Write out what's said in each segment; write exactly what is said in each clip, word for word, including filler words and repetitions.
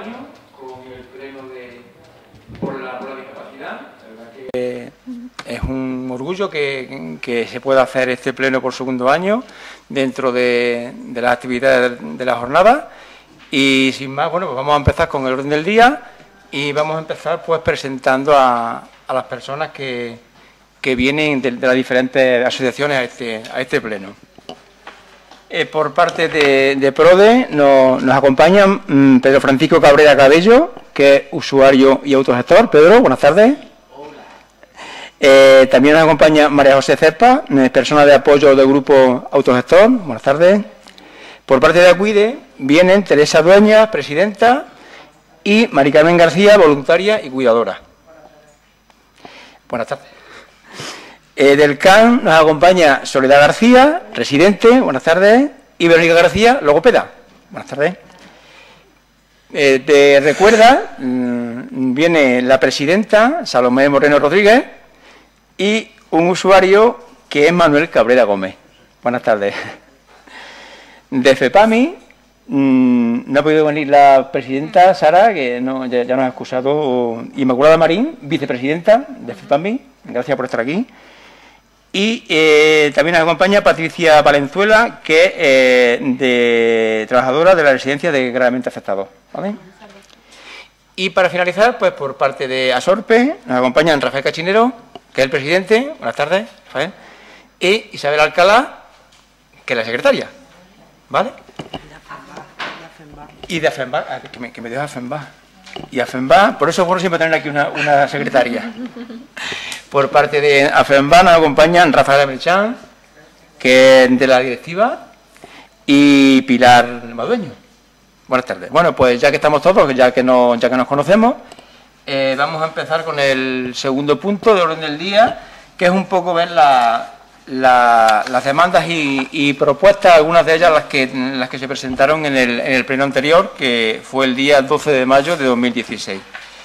año con el pleno de, por, la, por la discapacidad. La verdad que es un orgullo que, que se pueda hacer este pleno por segundo año dentro de, de las actividades de, de la jornada. Y sin más, bueno, pues vamos a empezar con el orden del día y vamos a empezar pues presentando a, a las personas que, que vienen de, de las diferentes asociaciones a este, a este pleno. Eh, por parte de, de PRODE nos, nos acompaña mmm, Pedro Francisco Cabrera Cabello, que es usuario y autogestor. Pedro, buenas tardes. Hola. Eh, también nos acompaña María José Cerpa, persona de apoyo del grupo autogestor. Buenas tardes. Por parte de ACUIDE vienen Teresa Dueñas, presidenta, y Mari Carmen García, voluntaria y cuidadora. Buenas tardes. Eh, del C A N nos acompaña Soledad García, residente, buenas tardes, y Verónica García, logopeda. Buenas tardes. Eh, te recuerda, mmm, viene la presidenta, Salomé Moreno Rodríguez, y un usuario que es Manuel Cabrera Gómez. Buenas tardes. De FEPAMI, mmm, no ha podido venir la presidenta Sara, que no, ya, ya nos ha excusado, Inmaculada Marín, vicepresidenta de FEPAMI, gracias por estar aquí. Y eh, también nos acompaña Patricia Valenzuela, que es eh, de, trabajadora de la residencia de gravemente afectados. ¿Vale? Y para finalizar, pues por parte de ASORPE, nos acompañan Rafael Cachinero, que es el presidente, buenas tardes, Rafael, y Isabel Alcalá, que es la secretaria. ¿Vale? Y de AFEMBA, ah, que me, que me dio AFEMBA. Y AFEMBA, por eso es bueno siempre tener aquí una, una secretaria. Por parte de AFEMBA nos acompañan Rafael Melchán, que es de la directiva, y Pilar Madueño. Buenas tardes. Bueno, pues ya que estamos todos, ya que, no, ya que nos conocemos, eh, vamos a empezar con el segundo punto de orden del día, que es un poco ver la... La, las demandas y, y propuestas, algunas de ellas las que, las que se presentaron en el, en el pleno anterior, que fue el día doce de mayo de dos mil dieciséis.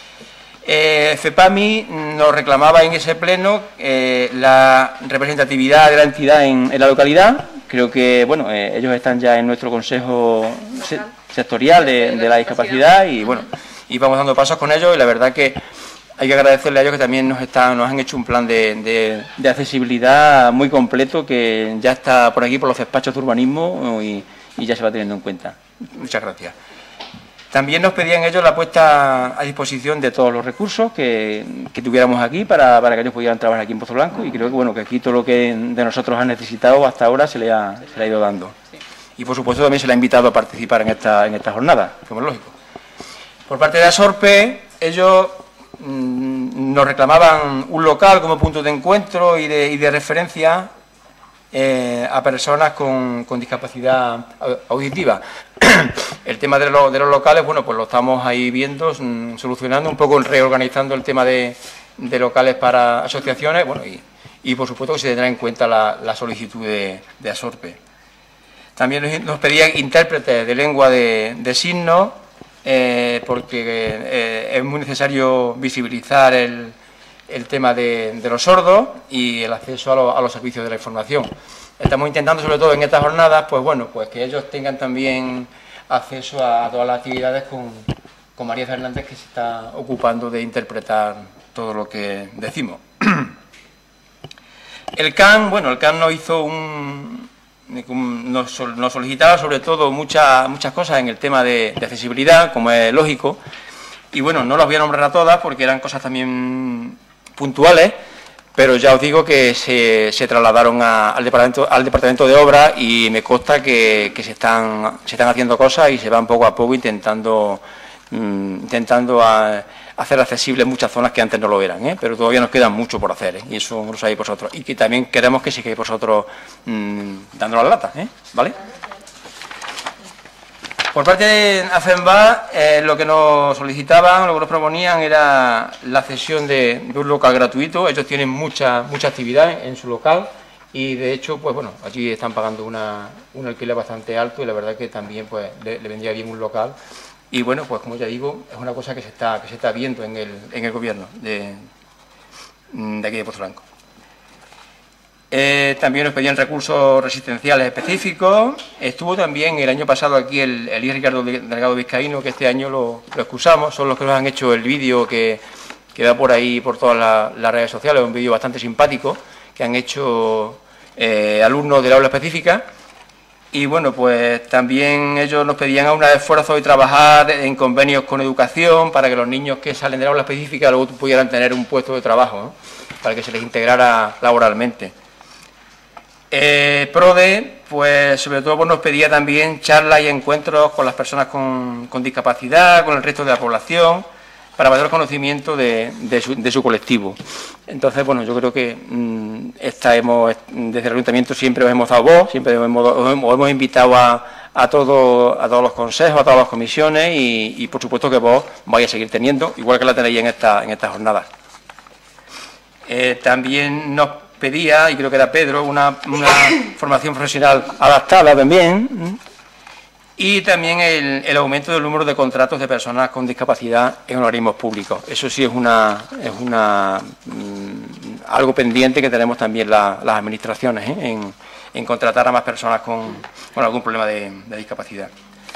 Eh, FEPAMI nos reclamaba en ese pleno eh, la representatividad de la entidad en, en la localidad. Creo que bueno, eh, ellos están ya en nuestro consejo se, sectorial de, de la discapacidad y bueno, y vamos dando pasos con ellos y la verdad que hay que agradecerle a ellos que también nos, están, nos han hecho un plan de, de, de accesibilidad muy completo que ya está por aquí, por los despachos de urbanismo y, y ya se va teniendo en cuenta. Muchas gracias. También nos pedían ellos la puesta a disposición de todos los recursos que, que tuviéramos aquí para, para que ellos pudieran trabajar aquí en Pozo Blanco y creo que bueno que aquí todo lo que de nosotros han necesitado hasta ahora se le ha, se le ha ido dando. Y por supuesto también se le ha invitado a participar en esta, en esta jornada, como es lógico. Por parte de ASORPE, ellos nos reclamaban un local como punto de encuentro y de, y de referencia eh, a personas con, con discapacidad auditiva. El tema de, lo, de los locales, bueno, pues lo estamos ahí viendo, solucionando, un poco reorganizando el tema de, de locales para asociaciones, bueno, y, y por supuesto que se tendrá en cuenta la, la solicitud de, de ASORPE. También nos, nos pedían intérpretes de lengua de, de signos, Eh, porque eh, es muy necesario visibilizar el, el tema de, de los sordos y el acceso a, lo, a los servicios de la información. Estamos intentando, sobre todo en estas jornadas, pues bueno, pues que ellos tengan también acceso a, a todas las actividades con, con María Fernández, que se está ocupando de interpretar todo lo que decimos. El C A N, bueno, el C A N nos hizo un... Nos, nos solicitaba sobre todo muchas muchas cosas en el tema de, de accesibilidad, como es lógico, y bueno, no las voy a nombrar a todas porque eran cosas también puntuales, pero ya os digo que se, se trasladaron a, al, departamento, al departamento de obras y me consta que, que se, están, se están haciendo cosas y se van poco a poco intentando, mmm, intentando a, hacer accesibles muchas zonas que antes no lo eran, ¿eh? Pero todavía nos queda mucho por hacer, ¿eh? Y eso lo sabéis vosotros. Y que también queremos que sigáis vosotros mmm, dando las latas, ¿eh? ¿Vale? Por parte de AFEMBA, eh, lo que nos solicitaban, lo que nos proponían era la cesión de, de un local gratuito. Ellos tienen mucha, mucha actividad en, en su local y, de hecho, pues bueno, allí están pagando una, un alquiler bastante alto y la verdad que también pues le, le vendría bien un local. Y bueno, pues como ya digo, es una cosa que se está, que se está viendo en el, en el gobierno de, de aquí de Pozo Blanco. Eh, también nos pedían recursos resistenciales específicos. Estuvo también el año pasado aquí el, el I Ricardo Delgado Vizcaíno, que este año lo, lo excusamos, son los que nos han hecho el vídeo que, que va por ahí, por todas la, las redes sociales, un vídeo bastante simpático, que han hecho eh, alumnos del aula específica. Y bueno, pues también ellos nos pedían aún un esfuerzo y trabajar en convenios con educación para que los niños que salen del aula específica luego pudieran tener un puesto de trabajo, ¿no? Para que se les integrara laboralmente. Eh, PRODE, pues sobre todo pues, nos pedía también charlas y encuentros con las personas con, con discapacidad, con el resto de la población, para mayor conocimiento de, de, su, de su colectivo. Entonces, bueno, yo creo que mmm, esta hemos, desde el Ayuntamiento siempre os hemos dado voz, siempre os hemos, os hemos, os hemos invitado a, a, todo, a todos los consejos, a todas las comisiones y, y, por supuesto, que vos vais a seguir teniendo, igual que la tenéis en, esta, en estas jornadas. Eh, también nos pedía, y creo que era Pedro, una, una formación profesional adaptada también, y también el, el aumento del número de contratos de personas con discapacidad en organismos públicos. Eso sí es una es una mmm, algo pendiente que tenemos también la, las administraciones, ¿eh? en, en contratar a más personas con, con algún problema de, de discapacidad.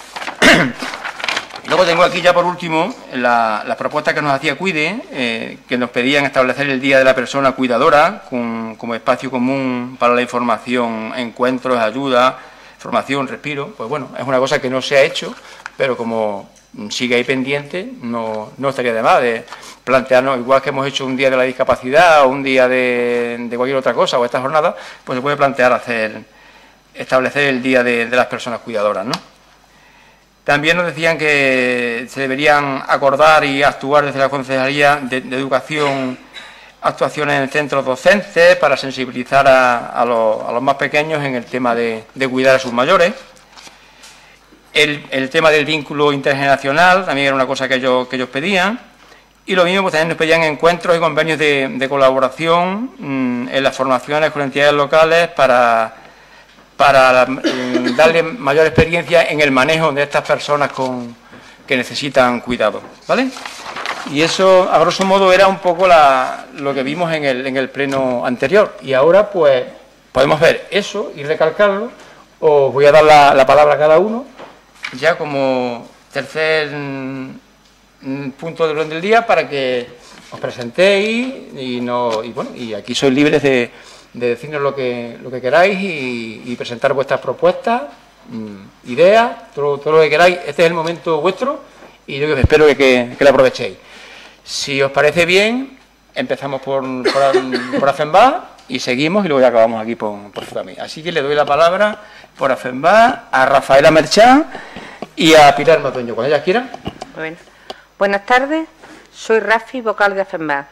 Luego tengo aquí ya por último la, la propuesta que nos hacía Cuide, eh, que nos pedían establecer el Día de la Persona Cuidadora con, como espacio común para la información, encuentros, ayuda, formación, respiro. Pues bueno, es una cosa que no se ha hecho, pero como sigue ahí pendiente, no, no estaría de más de plantearnos, igual que hemos hecho un día de la discapacidad o un día de, de cualquier otra cosa o esta jornada, pues se puede plantear hacer, establecer el Día de, de las Personas Cuidadoras, ¿no? También nos decían que se deberían acordar y actuar desde la Concejalía de, de Educación actuaciones en centros docentes para sensibilizar a, a, los, a los más pequeños en el tema de, de cuidar a sus mayores. El, el tema del vínculo intergeneracional también era una cosa que ellos, que ellos pedían. Y lo mismo, pues también nos pedían encuentros y convenios de, de colaboración mmm, en las formaciones con entidades locales para... para darle mayor experiencia en el manejo de estas personas con, que necesitan cuidado, ¿vale? Y eso, a grosso modo, era un poco la, lo que vimos en el, en el pleno anterior. Y ahora, pues, podemos ver eso y recalcarlo. Os voy a dar la, la palabra a cada uno, ya como tercer mm, punto del orden del día, para que os presentéis y, no, y, bueno, y aquí sois libres de... de decirnos lo que, lo que queráis y, y presentar vuestras propuestas, mmm, ideas, todo, todo lo que queráis. Este es el momento vuestro y yo espero que, que, que lo aprovechéis. Si os parece bien, empezamos por, por, por AFEMBA y seguimos y luego ya acabamos aquí por, por FUCAMI. Así que le doy la palabra por AFEMBA a Rafaela Merchán y a Pilar Matoño, cuando ellas quieran. Bueno. Buenas tardes, soy Rafi, vocal de AFEMBA.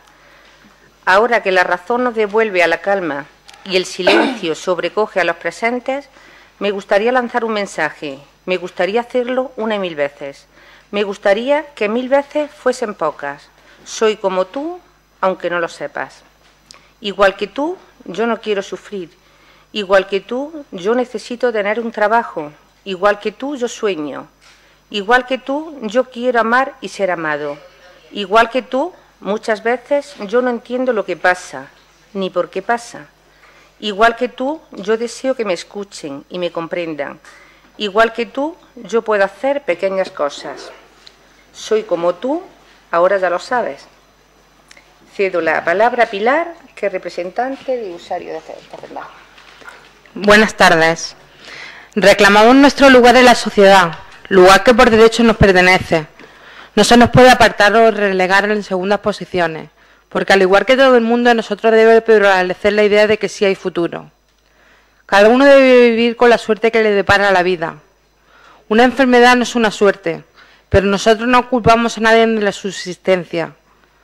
Ahora que la razón nos devuelve a la calma y el silencio sobrecoge a los presentes, me gustaría lanzar un mensaje, me gustaría hacerlo una y mil veces. Me gustaría que mil veces fuesen pocas. Soy como tú, aunque no lo sepas. Igual que tú, yo no quiero sufrir. Igual que tú, yo necesito tener un trabajo. Igual que tú, yo sueño. Igual que tú, yo quiero amar y ser amado. Igual que tú, muchas veces yo no entiendo lo que pasa, ni por qué pasa. Igual que tú, yo deseo que me escuchen y me comprendan. Igual que tú, yo puedo hacer pequeñas cosas. Soy como tú, ahora ya lo sabes. Cedo la palabra a Pilar, que es representante de usuario de AFEMBA. Buenas tardes. Reclamamos nuestro lugar en la sociedad, lugar que por derecho nos pertenece. No se nos puede apartar o relegar en segundas posiciones, porque al igual que todo el mundo, nosotros debe prevalecer la idea de que sí hay futuro. Cada uno debe vivir con la suerte que le depara la vida. Una enfermedad no es una suerte, pero nosotros no culpamos a nadie de la subsistencia.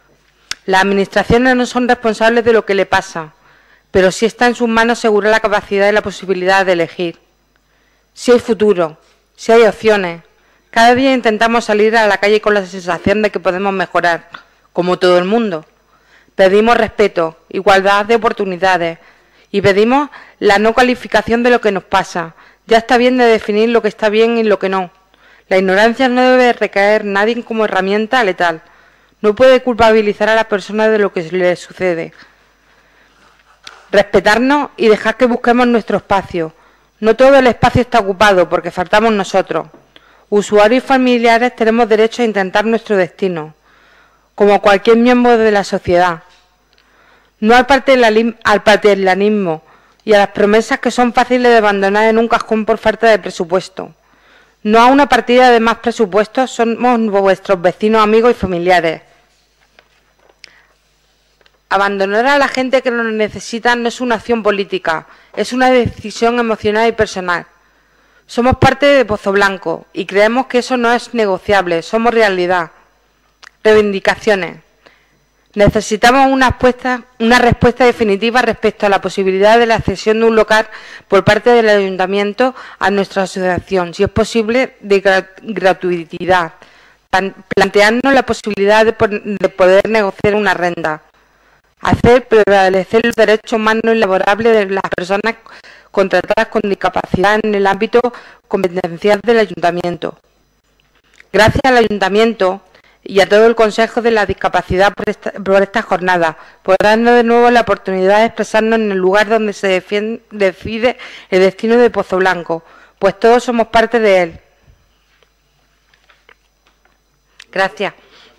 Las administraciones no son responsables de lo que le pasa, pero sí está en sus manos asegurar la capacidad y la posibilidad de elegir. Sí hay futuro, sí hay opciones. Cada día intentamos salir a la calle con la sensación de que podemos mejorar, como todo el mundo. Pedimos respeto, igualdad de oportunidades y pedimos la no calificación de lo que nos pasa. Ya está bien de definir lo que está bien y lo que no. La ignorancia no debe recaer en nadie como herramienta letal. No puede culpabilizar a la persona de lo que le sucede. respetarnos y dejar que busquemos nuestro espacio. No todo el espacio está ocupado porque faltamos nosotros. Usuarios y familiares tenemos derecho a intentar nuestro destino, como cualquier miembro de la sociedad. No al paternalismo y a las promesas que son fáciles de abandonar en un cajón por falta de presupuesto. No a una partida de más presupuestos, somos vuestros vecinos, amigos y familiares. Abandonar a la gente que nos necesita no es una acción política, es una decisión emocional y personal. Somos parte de Pozo Blanco y creemos que eso no es negociable, somos realidad. Reivindicaciones. Necesitamos una respuesta, una respuesta definitiva respecto a la posibilidad de la cesión de un local por parte del Ayuntamiento a nuestra asociación, si es posible, de gratuidad. Plantearnos la posibilidad de, de poder negociar una renta. Hacer prevalecer los derechos humanos y laborables de las personas contratadas con discapacidad en el ámbito competencial del Ayuntamiento. Gracias al Ayuntamiento y a todo el Consejo de la Discapacidad por esta, por esta jornada, por darnos de nuevo la oportunidad de expresarnos en el lugar donde se defiende, decide el destino de Pozo Blanco, pues todos somos parte de él. Gracias.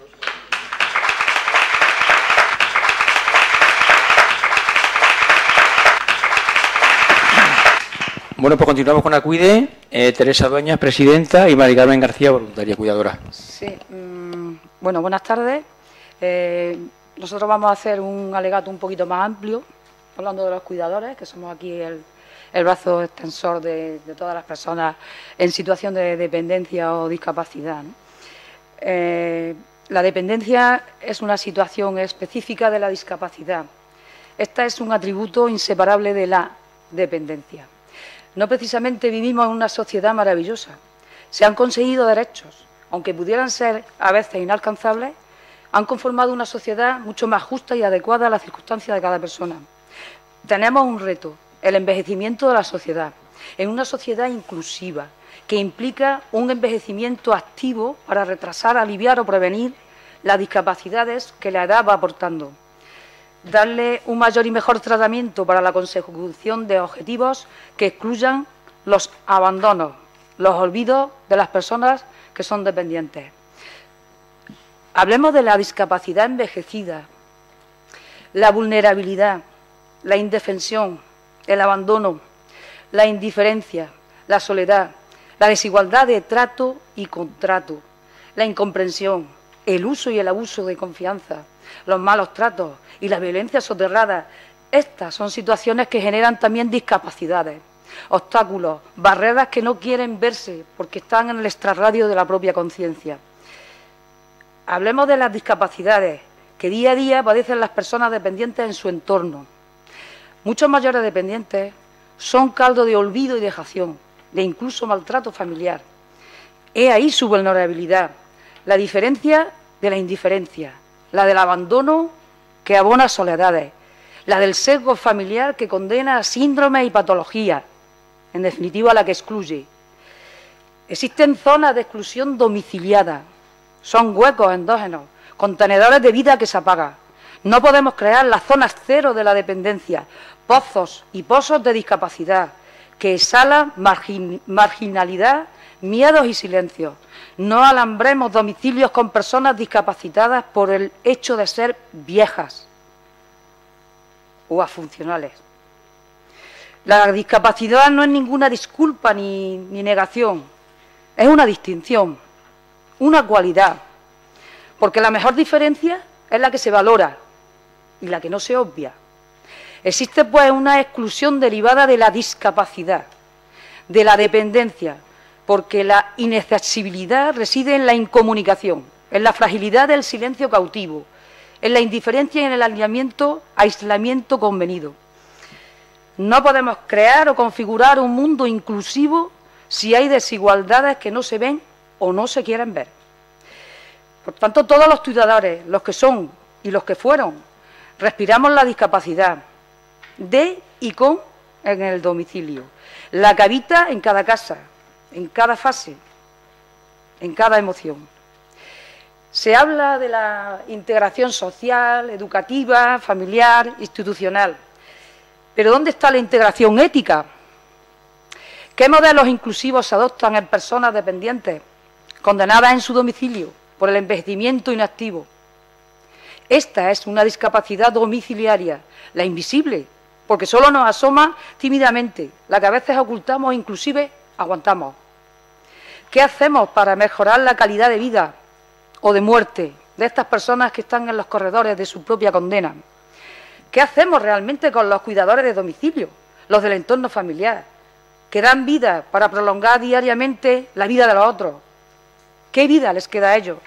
Bueno, pues continuamos con Acuide. Eh, Teresa Dueñas, presidenta, y Mari Carmen García, voluntaria cuidadora. Sí, mmm, bueno, buenas tardes. Eh, nosotros vamos a hacer un alegato un poquito más amplio, hablando de los cuidadores, que somos aquí el, el brazo extensor de, de todas las personas en situación de dependencia o discapacidad, ¿no? Eh, la dependencia es una situación específica de la discapacidad. Esta es un atributo inseparable de la dependencia. No precisamente vivimos en una sociedad maravillosa. Se han conseguido derechos, aunque pudieran ser a veces inalcanzables, han conformado una sociedad mucho más justa y adecuada a las circunstancias de cada persona. Tenemos un reto, el envejecimiento de la sociedad, en una sociedad inclusiva, que implica un envejecimiento activo para retrasar, aliviar o prevenir las discapacidades que la edad va aportando. Darle un mayor y mejor tratamiento para la consecución de objetivos que excluyan los abandonos, los olvidos de las personas que son dependientes. Hablemos de la discapacidad envejecida, la vulnerabilidad, la indefensión, el abandono, la indiferencia, la soledad, la desigualdad de trato y contrato, la incomprensión, el uso y el abuso de confianza, los malos tratos y la violencia soterrada. Estas son situaciones que generan también discapacidades, obstáculos, barreras que no quieren verse porque están en el extrarradio de la propia conciencia. Hablemos de las discapacidades que día a día padecen las personas dependientes en su entorno. Muchos mayores dependientes son caldo de olvido y dejación, de incluso maltrato familiar. He ahí su vulnerabilidad, la diferencia de la indiferencia, la del abandono que abona soledades, la del sesgo familiar que condena a síndromes y patologías, en definitiva la que excluye. Existen zonas de exclusión domiciliada, son huecos endógenos, contenedores de vida que se apagan. No podemos crear las zonas cero de la dependencia, pozos y pozos de discapacidad, que exhalan margin, marginalidad, miedos y silencios. No alambremos domicilios con personas discapacitadas por el hecho de ser viejas o afuncionales. La discapacidad no es ninguna disculpa ni, ni negación, es una distinción, una cualidad, porque la mejor diferencia es la que se valora y la que no se obvia. Existe pues una exclusión derivada de la discapacidad, de la dependencia, porque la inaccesibilidad reside en la incomunicación, en la fragilidad del silencio cautivo, en la indiferencia y en el aislamiento, aislamiento convenido. No podemos crear o configurar un mundo inclusivo si hay desigualdades que no se ven o no se quieren ver. Por tanto, todos los cuidadores, los que son y los que fueron, respiramos la discapacidad de y con en el domicilio, la que habita en cada casa, en cada fase, en cada emoción. Se habla de la integración social, educativa, familiar, institucional. Pero ¿dónde está la integración ética? ¿Qué modelos inclusivos se adoptan en personas dependientes, condenadas en su domicilio por el envejecimiento inactivo? Esta es una discapacidad domiciliaria, la invisible, porque solo nos asoma tímidamente, la que a veces ocultamos e inclusive aguantamos. ¿Qué hacemos para mejorar la calidad de vida o de muerte de estas personas que están en los corredores de su propia condena? ¿Qué hacemos realmente con los cuidadores de domicilio, los del entorno familiar, que dan vida para prolongar diariamente la vida de los otros? ¿Qué vida les queda a ellos?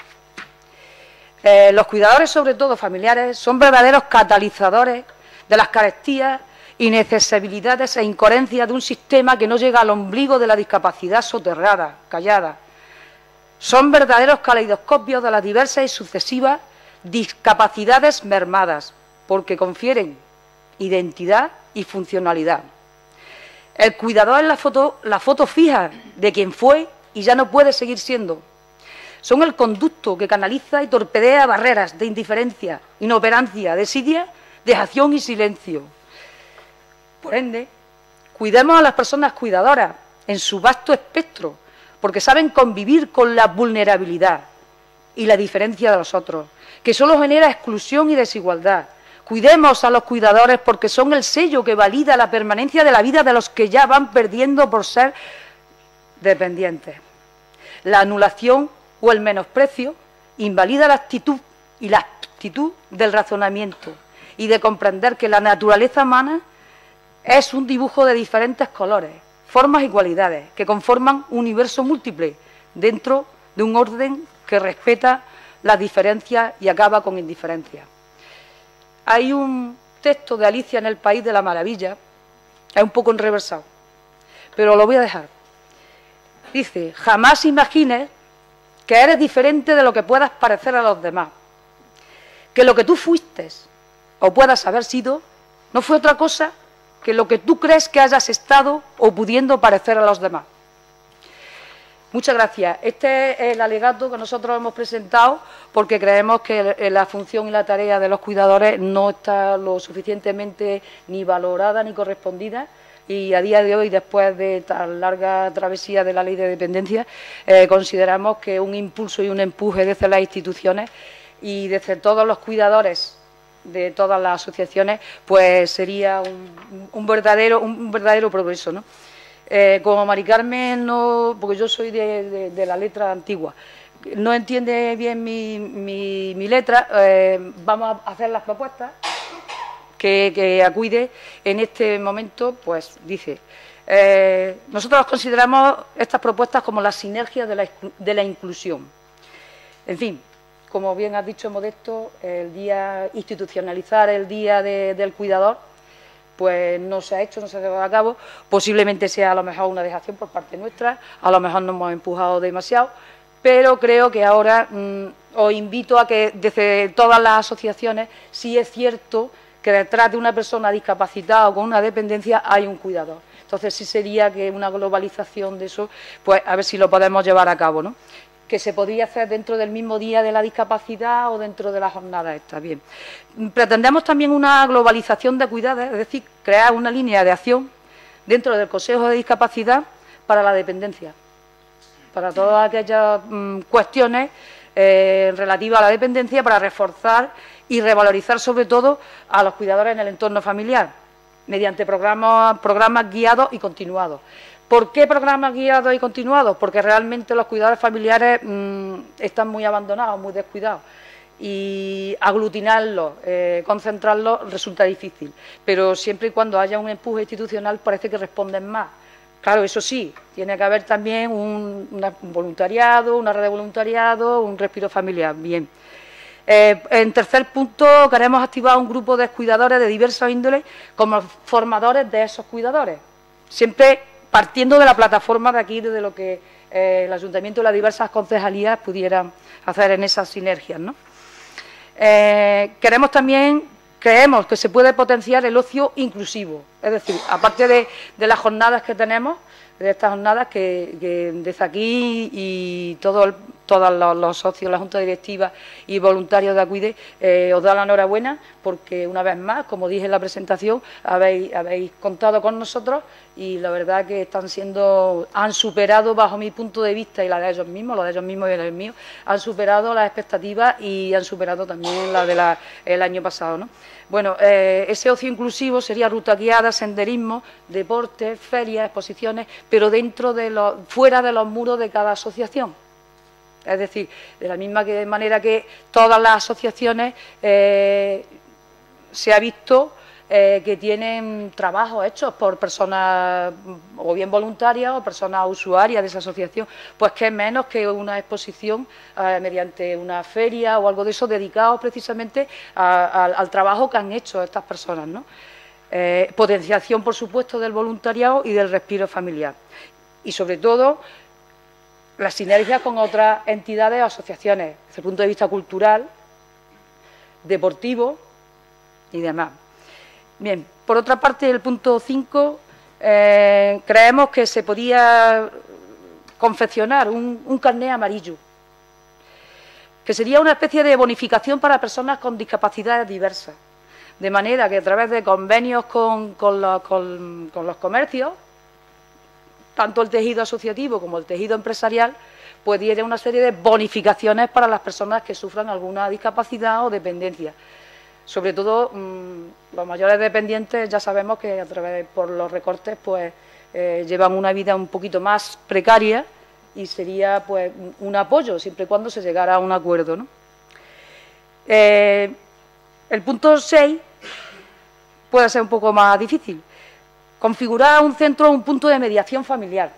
Eh, los cuidadores, sobre todo familiares, son verdaderos catalizadores de las carestías, inaccesibilidades e incoherencias de un sistema que no llega al ombligo de la discapacidad soterrada, callada. Son verdaderos caleidoscopios de las diversas y sucesivas discapacidades mermadas, porque confieren identidad y funcionalidad. El cuidador es la foto, la foto fija de quien fue y ya no puede seguir siendo. Son el conducto que canaliza y torpedea barreras de indiferencia, inoperancia, desidia, dejación y silencio. Por ende, cuidemos a las personas cuidadoras en su vasto espectro, porque saben convivir con la vulnerabilidad y la diferencia de los otros, que solo genera exclusión y desigualdad. Cuidemos a los cuidadores porque son el sello que valida la permanencia de la vida de los que ya van perdiendo por ser dependientes. La anulación o el menosprecio invalida la actitud y la actitud del razonamiento y de comprender que la naturaleza humana es un dibujo de diferentes colores, formas y cualidades que conforman un universo múltiple dentro de un orden que respeta las diferencias y acaba con indiferencia. Hay un texto de Alicia en el País de la Maravilla, es un poco enreversado, pero lo voy a dejar. Dice: jamás imagines que eres diferente de lo que puedas parecer a los demás, que lo que tú fuiste o puedas haber sido no fue otra cosa que lo que tú crees que hayas estado o pudiendo parecer a los demás. Muchas gracias. Este es el alegato que nosotros hemos presentado porque creemos que la función y la tarea de los cuidadores no está lo suficientemente ni valorada ni correspondida, y a día de hoy, después de tan larga travesía de la ley de dependencia, eh, consideramos que un impulso y un empuje desde las instituciones y desde todos los cuidadores de todas las asociaciones, pues sería un, un verdadero un verdadero progreso, ¿no? Eh, como Mari Carmen, no, porque yo soy de, de, de la letra antigua, no entiende bien mi, mi, mi letra, eh, vamos a hacer las propuestas que, que acuide en este momento. Pues dice, eh, nosotros consideramos estas propuestas como las sinergias de la, de la inclusión. En fin, como bien has dicho, Modesto, el día institucionalizar el Día de, del Cuidador, pues no se ha hecho, no se ha llevado a cabo. Posiblemente sea a lo mejor una dejación por parte nuestra, a lo mejor nos hemos empujado demasiado, pero creo que ahora mmm, os invito a que desde todas las asociaciones, sí es cierto que detrás de una persona discapacitada o con una dependencia hay un cuidador. Entonces sí sería que una globalización de eso, pues a ver si lo podemos llevar a cabo, ¿no? Que se podría hacer dentro del mismo día de la discapacidad o dentro de la jornada esta. Bien. Pretendemos también una globalización de cuidados, es decir, crear una línea de acción dentro del Consejo de Discapacidad para la dependencia, para todas aquellas mmm, cuestiones eh, relativas a la dependencia, para reforzar y revalorizar sobre todo a los cuidadores en el entorno familiar, mediante programas, programas guiados y continuados. ¿Por qué programas guiados y continuados? Porque realmente los cuidadores familiares mmm, están muy abandonados, muy descuidados, y aglutinarlos, eh, concentrarlos resulta difícil, pero siempre y cuando haya un empuje institucional parece que responden más. Claro, eso sí, tiene que haber también un, una, un voluntariado, una red de voluntariado, un respiro familiar. Bien. Eh, en tercer punto, queremos activar un grupo de cuidadores de diversos índoles como formadores de esos cuidadores, siempre partiendo de la plataforma de aquí, de lo que eh, el Ayuntamiento y las diversas concejalías pudieran hacer en esas sinergias, ¿no? Eh, queremos también, creemos que se puede potenciar el ocio inclusivo, es decir, aparte de, de las jornadas que tenemos, de estas jornadas que, que desde aquí y todo el, todos los, los socios, la Junta Directiva y voluntarios de Acuide, eh, os da la enhorabuena porque una vez más, como dije en la presentación, habéis, habéis contado con nosotros y la verdad que están siendo, han superado bajo mi punto de vista y la de ellos mismos, la de ellos mismos y la del mío, han superado las expectativas y han superado también la del de año pasado, ¿no? Bueno, eh, ese ocio inclusivo sería ruta guiada, senderismo, deportes, ferias, exposiciones, pero dentro de los, fuera de los muros de cada asociación. Es decir, de la misma que, manera que todas las asociaciones eh, se ha visto eh, que tienen trabajos hechos por personas o bien voluntarias o personas usuarias de esa asociación, pues que es menos que una exposición eh, mediante una feria o algo de eso dedicados precisamente a, a, al trabajo que han hecho estas personas, ¿no? Eh, potenciación, por supuesto, del voluntariado y del respiro familiar. Y, sobre todo, las sinergias con otras entidades o asociaciones, desde el punto de vista cultural, deportivo y demás. Bien, por otra parte, el punto cinco, eh, creemos que se podía confeccionar un, un carné amarillo, que sería una especie de bonificación para personas con discapacidades diversas, de manera que a través de convenios con, con, los, con, con los comercios, tanto el tejido asociativo como el tejido empresarial, pues diera una serie de bonificaciones para las personas que sufran alguna discapacidad o dependencia. Sobre todo, mmm, los mayores dependientes ya sabemos que a través por los recortes pues eh, llevan una vida un poquito más precaria y sería pues un apoyo siempre y cuando se llegara a un acuerdo, ¿no? Eh, el punto seis puede ser un poco más difícil. Configurar un centro, un punto de mediación familiar.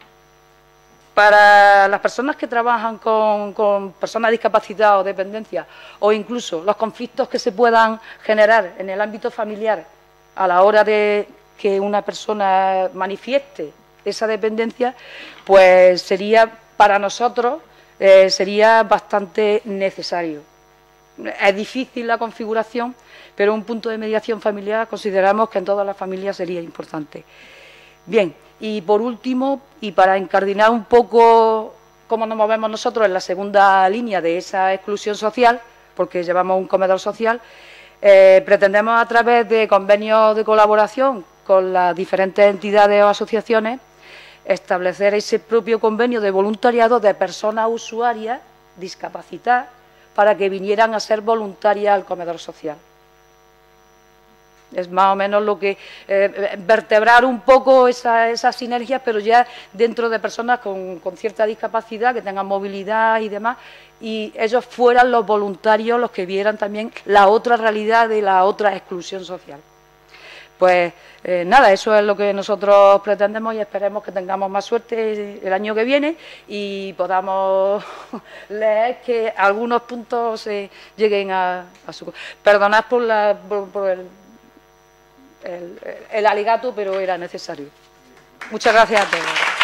Para las personas que trabajan con, con personas discapacitadas o dependencia, o incluso los conflictos que se puedan generar en el ámbito familiar a la hora de que una persona manifieste esa dependencia, pues sería para nosotros eh, sería bastante necesario. Es difícil la configuración, pero un punto de mediación familiar consideramos que en todas las familias sería importante. Bien, y por último, y para encardinar un poco cómo nos movemos nosotros en la segunda línea de esa exclusión social, porque llevamos un comedor social, eh, pretendemos a través de convenios de colaboración con las diferentes entidades o asociaciones establecer ese propio convenio de voluntariado de personas usuarias discapacitadas para que vinieran a ser voluntarias al comedor social. Es más o menos lo que eh, vertebrar un poco esas esa sinergias, pero ya dentro de personas con, con cierta discapacidad, que tengan movilidad y demás, y ellos fueran los voluntarios los que vieran también la otra realidad de la otra exclusión social. Pues eh, nada, eso es lo que nosotros pretendemos y esperemos que tengamos más suerte el año que viene y podamos leer que algunos puntos se lleguen a, a su... Perdonad por, la, por, por el, el, el alegato, pero era necesario. Muchas gracias a todos.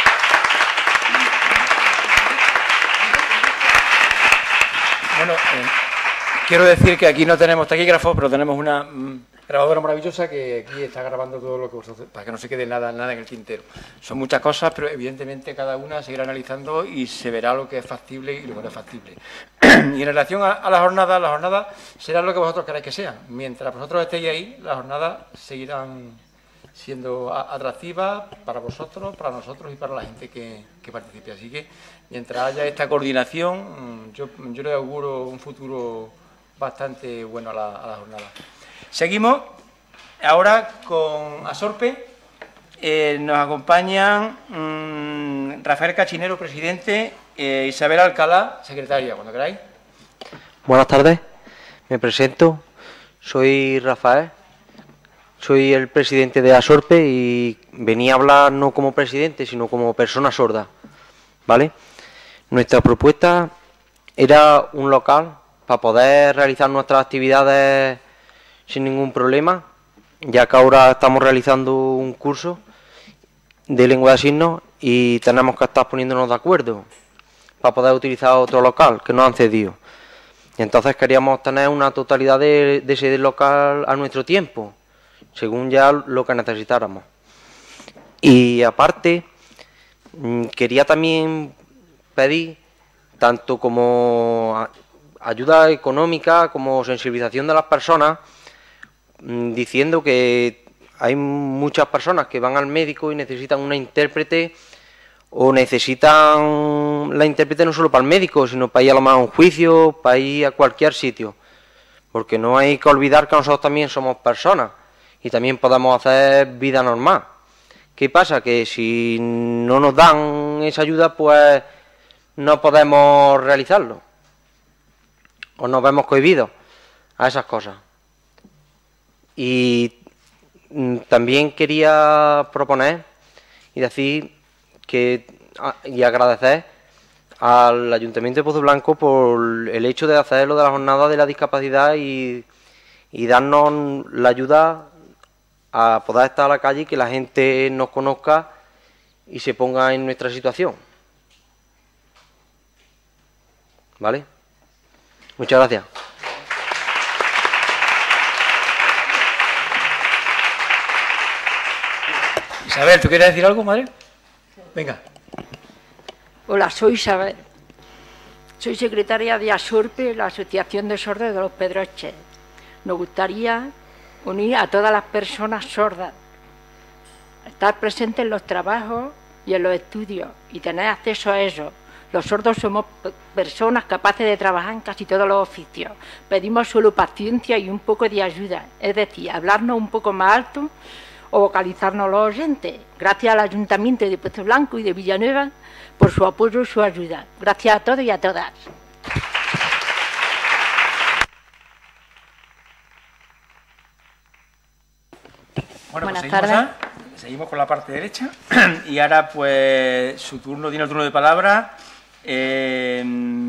Bueno, eh, quiero decir que aquí no tenemos taquígrafo, pero tenemos una mm, grabadora maravillosa que aquí está grabando todo lo que vosotros, para que no se quede nada, nada en el tintero. Son muchas cosas, pero evidentemente cada una se irá analizando y se verá lo que es factible y lo que no es factible. Y en relación a, a la jornada, la jornada será lo que vosotros queráis que sea. Mientras vosotros estéis ahí, las jornadas seguirán siendo atractivas para vosotros, para nosotros y para la gente que, que participe. Así que mientras haya esta coordinación, yo, yo le auguro un futuro bastante bueno a la, a la jornada. Seguimos ahora con Asorpe. Eh, nos acompañan mmm, Rafael Cachinero, presidente, eh, Isabel Alcalá, secretaria, cuando queráis. Buenas tardes, me presento, soy Rafael, soy el presidente de Asorpe y venía a hablar no como presidente, sino como persona sorda, ¿vale? Nuestra propuesta era un local para poder realizar nuestras actividades sin ningún problema, ya que ahora estamos realizando un curso de lengua de signos y tenemos que estar poniéndonos de acuerdo para poder utilizar otro local que nos han cedido. Y entonces queríamos tener una totalidad de, de ese local a nuestro tiempo, según ya lo que necesitáramos. Y aparte, quería también pedir tanto como ayuda económica como sensibilización de las personas, diciendo que hay muchas personas que van al médico y necesitan una intérprete, o necesitan la intérprete no solo para el médico, sino para ir a lo más a un juicio, para ir a cualquier sitio. Porque no hay que olvidar que nosotros también somos personas y también podemos hacer vida normal. ¿Qué pasa? Que si no nos dan esa ayuda, pues no podemos realizarlo. O nos vemos cohibidos a esas cosas. Y también quería proponer y decir que y agradecer al Ayuntamiento de Pozo Blanco por el hecho de hacer lo de la jornada de la discapacidad y, y darnos la ayuda a poder estar a la calle y que la gente nos conozca y se ponga en nuestra situación. ¿Vale? Muchas gracias. Isabel, ¿tú quieres decir algo, madre? Venga. Hola, soy Isabel. Soy secretaria de ASORPE, la Asociación de Sordos de los Pedroches. Nos gustaría unir a todas las personas sordas, estar presentes en los trabajos y en los estudios y tener acceso a ellos. Los sordos somos personas capaces de trabajar en casi todos los oficios. Pedimos solo paciencia y un poco de ayuda, es decir, hablarnos un poco más alto o vocalizarnos los oyentes. Gracias al Ayuntamiento de Pozo Blanco y de Villanueva por su apoyo y su ayuda. Gracias a todos y a todas. Bueno, Buenas pues seguimos, tardes. ¿ah? Seguimos con la parte derecha y ahora pues su turno, tiene el turno de palabra. Eh,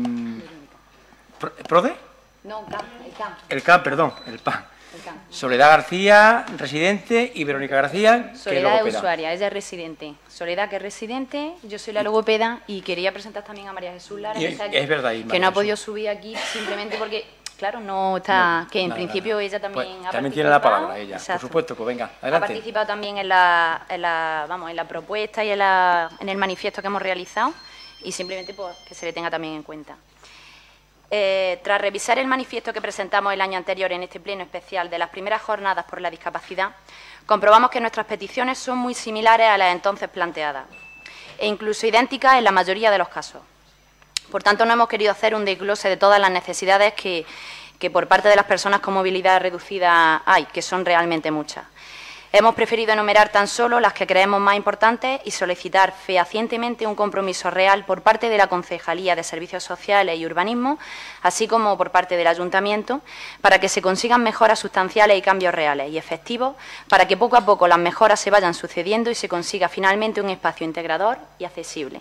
¿Prode? No, el C A M. El C A M, perdón, el P A M. Soledad García, residente, y Verónica García, que Soledad es logopeda. usuaria, ella es residente. Soledad, que es residente, yo soy la logopeda y quería presentar también a María Jesús Lara, Y que, está aquí, es verdad, y que María no ha Jesús. podido subir aquí simplemente porque, claro, no está, No, que en nada, principio nada. ella también Pues ha también tiene la participado. palabra ella, Exacto. por supuesto, pues venga, Ha adelante. participado también en la, en la, vamos, en la propuesta y en, la, en el manifiesto que hemos realizado y simplemente pues, que se le tenga también en cuenta. Eh, tras revisar el manifiesto que presentamos el año anterior en este pleno especial de las primeras jornadas por la discapacidad, comprobamos que nuestras peticiones son muy similares a las entonces planteadas e incluso idénticas en la mayoría de los casos. Por tanto, no hemos querido hacer un desglose de todas las necesidades que, que por parte de las personas con movilidad reducida hay, que son realmente muchas. Hemos preferido enumerar tan solo las que creemos más importantes y solicitar fehacientemente un compromiso real por parte de la Concejalía de Servicios Sociales y Urbanismo, así como por parte del Ayuntamiento, para que se consigan mejoras sustanciales y cambios reales y efectivos, para que poco a poco las mejoras se vayan sucediendo y se consiga finalmente un espacio integrador y accesible.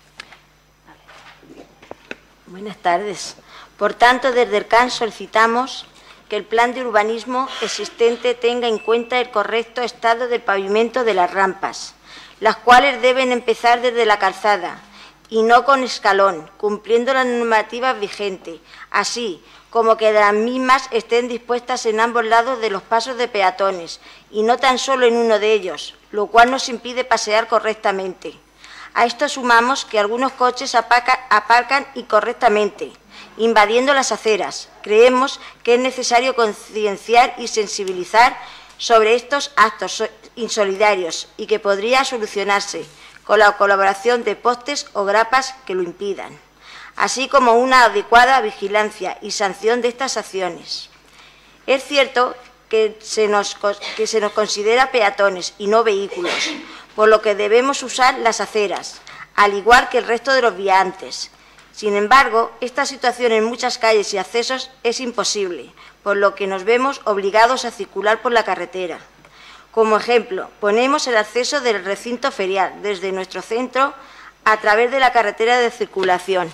Buenas tardes. Por tanto, desde el C A N solicitamos que el plan de urbanismo existente tenga en cuenta el correcto estado del pavimento de las rampas, las cuales deben empezar desde la calzada y no con escalón, cumpliendo las normativas vigentes, así como que las mismas estén dispuestas en ambos lados de los pasos de peatones y no tan solo en uno de ellos, lo cual nos impide pasear correctamente. A esto sumamos que algunos coches aparcan, aparcan incorrectamente, invadiendo las aceras. Creemos que es necesario concienciar y sensibilizar sobre estos actos insolidarios y que podría solucionarse con la colaboración de postes o grapas que lo impidan, así como una adecuada vigilancia y sanción de estas acciones. Es cierto que se nos, que se nos considera peatones y no vehículos, por lo que debemos usar las aceras, al igual que el resto de los viandantes. Sin embargo, esta situación en muchas calles y accesos es imposible, por lo que nos vemos obligados a circular por la carretera. Como ejemplo, ponemos el acceso del recinto ferial desde nuestro centro a través de la carretera de circulación.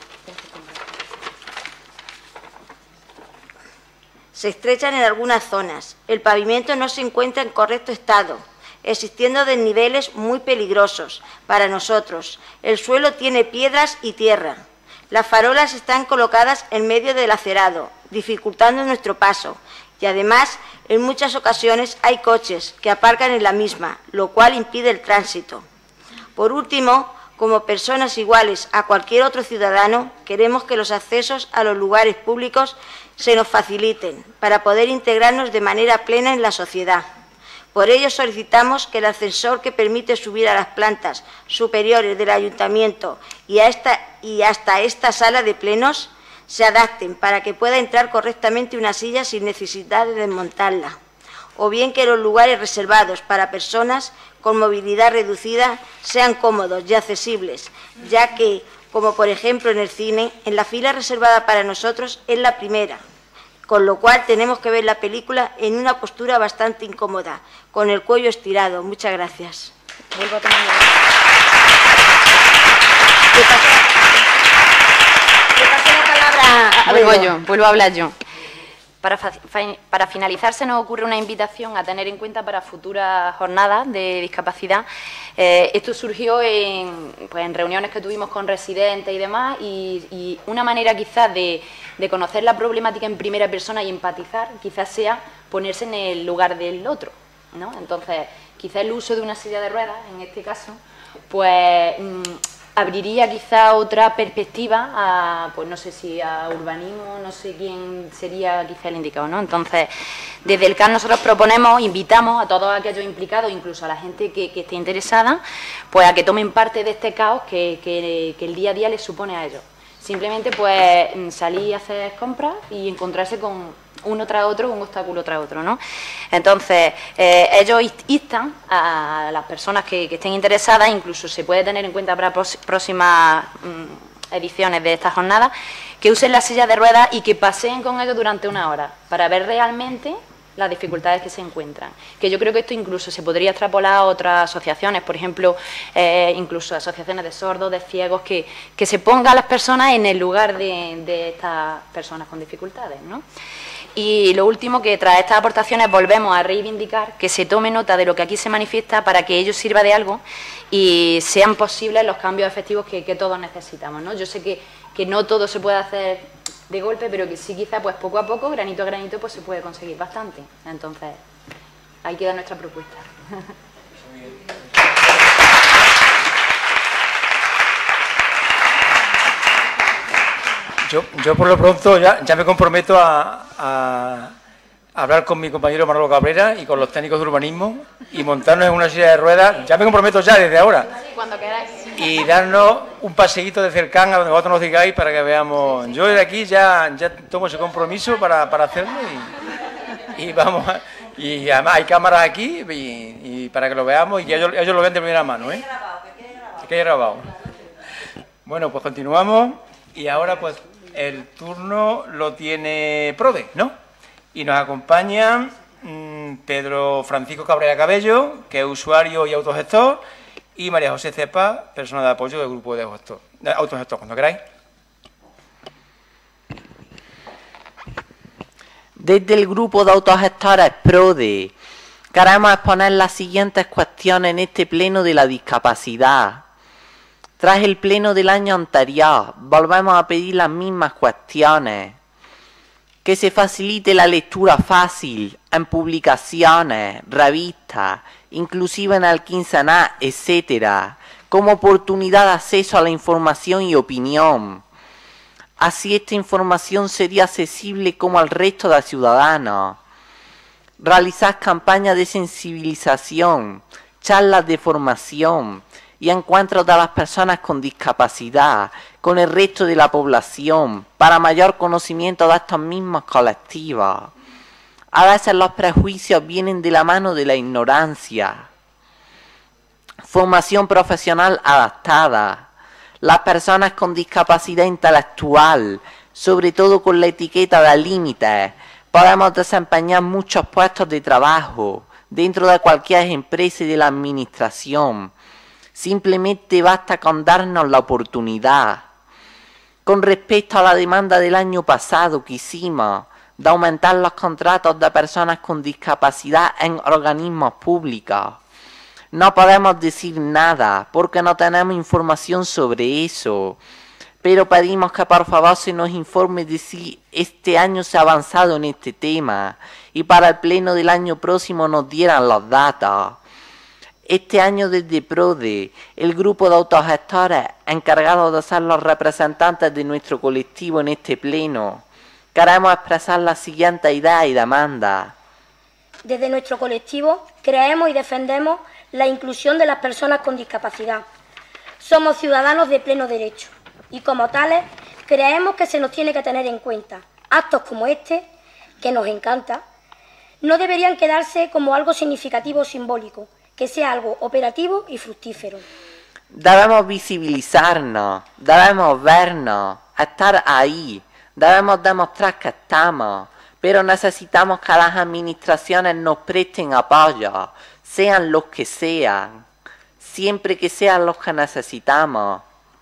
Se estrechan en algunas zonas. El pavimento no se encuentra en correcto estado, existiendo desniveles muy peligrosos para nosotros. El suelo tiene piedras y tierra. Las farolas están colocadas en medio del acerado, dificultando nuestro paso. Y además, en muchas ocasiones hay coches que aparcan en la misma, lo cual impide el tránsito. Por último, Como personas iguales a cualquier otro ciudadano, queremos que los accesos a los lugares públicos se nos faciliten para poder integrarnos de manera plena en la sociedad. Por ello solicitamos que el ascensor que permite subir a las plantas superiores del Ayuntamiento y, a esta, y hasta esta sala de plenos se adapten para que pueda entrar correctamente una silla sin necesidad de desmontarla, o bien que los lugares reservados para personas con movilidad reducida sean cómodos y accesibles, ya que, como por ejemplo en el cine, en la fila reservada para nosotros es la primera, con lo cual tenemos que ver la película en una postura bastante incómoda, con el cuello estirado. Muchas gracias. Vuelvo a tomar la... Le paso la... Le paso la palabra a... Vuelvo yo, vuelvo a hablar yo. Para, para finalizar, se nos ocurre una invitación a tener en cuenta para futuras jornadas de discapacidad. Eh, esto surgió en, pues, en reuniones que tuvimos con residentes y demás, y, y una manera quizás de, de conocer la problemática en primera persona y empatizar, quizás sea ponerse en el lugar del otro, ¿no? Entonces, quizás el uso de una silla de ruedas, en este caso, pues... Mmm, abriría quizá otra perspectiva a, pues no sé si a urbanismo, no sé quién sería quizá el indicado, ¿no? Entonces, desde el C A S nosotros proponemos, invitamos a todos aquellos implicados, incluso a la gente que, que esté interesada, pues a que tomen parte de este caos que, que, que el día a día les supone a ellos. Simplemente, pues, salir a hacer compras y encontrarse con uno tras otro, un obstáculo tras otro, ¿no? Entonces, eh, ellos instan a las personas que, que estén interesadas, incluso se puede tener en cuenta para próximas mm, ediciones de esta jornada, que usen las sillas de ruedas y que paseen con ellos durante una hora, para ver realmente las dificultades que se encuentran. Que yo creo que esto incluso se podría extrapolar a otras asociaciones, por ejemplo, eh, incluso asociaciones de sordos, de ciegos, que, que se pongan a las personas en el lugar de, de estas personas con dificultades, ¿no? Y lo último, que tras estas aportaciones volvemos a reivindicar que se tome nota de lo que aquí se manifiesta para que ello sirva de algo y sean posibles los cambios efectivos que, que todos necesitamos, ¿no? Yo sé que, que no todo se puede hacer de golpe, pero que sí quizá pues poco a poco, granito a granito, pues se puede conseguir bastante. Entonces, ahí queda nuestra propuesta. Yo, yo por lo pronto ya, ya me comprometo a, a, a hablar con mi compañero Manolo Cabrera y con los técnicos de urbanismo y montarnos en una silla de ruedas, ya me comprometo ya desde ahora, cuando queráis, y darnos un paseíto de cercán a donde vosotros nos digáis para que veamos. Yo desde aquí ya, ya tomo ese compromiso para, para hacerlo y, y vamos a, y además hay cámaras aquí y, y para que lo veamos y que ellos, ellos lo vean de primera mano, ¿eh? Que quede grabado. Bueno, pues continuamos y ahora pues el turno lo tiene Prode, ¿no? Y nos acompaña mmm, Pedro Francisco Cabrera Cabello, que es usuario y autogestor, y María José Cepa, persona de apoyo del grupo de, gestor, de autogestor, cuando queráis. Desde el grupo de autogestores Prode queremos exponer las siguientes cuestiones en este pleno de la discapacidad. Tras el pleno del año anterior, volvemos a pedir las mismas cuestiones. Que se facilite la lectura fácil en publicaciones, revistas, inclusive en el quincenal, etcétera, como oportunidad de acceso a la información y opinión. Así esta información sería accesible como al resto de ciudadanos. Realizar campañas de sensibilización, charlas de formación y encuentros de las personas con discapacidad con el resto de la población para mayor conocimiento de estos mismos colectivos. A veces los prejuicios vienen de la mano de la ignorancia. Formación profesional adaptada. Las personas con discapacidad intelectual, sobre todo con la etiqueta de límites, podemos desempeñar muchos puestos de trabajo dentro de cualquier empresa y de la administración. Simplemente basta con darnos la oportunidad. Con respecto a la demanda del año pasado que hicimos de aumentar los contratos de personas con discapacidad en organismos públicos, no podemos decir nada porque no tenemos información sobre eso, pero pedimos que por favor se nos informe de si este año se ha avanzado en este tema y para el pleno del año próximo nos dieran los datos. Este año desde PRODE, el grupo de autogestores encargado de ser los representantes de nuestro colectivo en este pleno, queremos expresar las siguientes ideas y demandas. Desde nuestro colectivo creemos y defendemos la inclusión de las personas con discapacidad. Somos ciudadanos de pleno derecho y como tales creemos que se nos tiene que tener en cuenta. Actos como este, que nos encanta, no deberían quedarse como algo significativo o simbólico, que sea algo operativo y fructífero. Debemos visibilizarnos, debemos vernos, estar ahí, debemos demostrar que estamos, pero necesitamos que las administraciones nos presten apoyo, sean los que sean, siempre que sean los que necesitamos.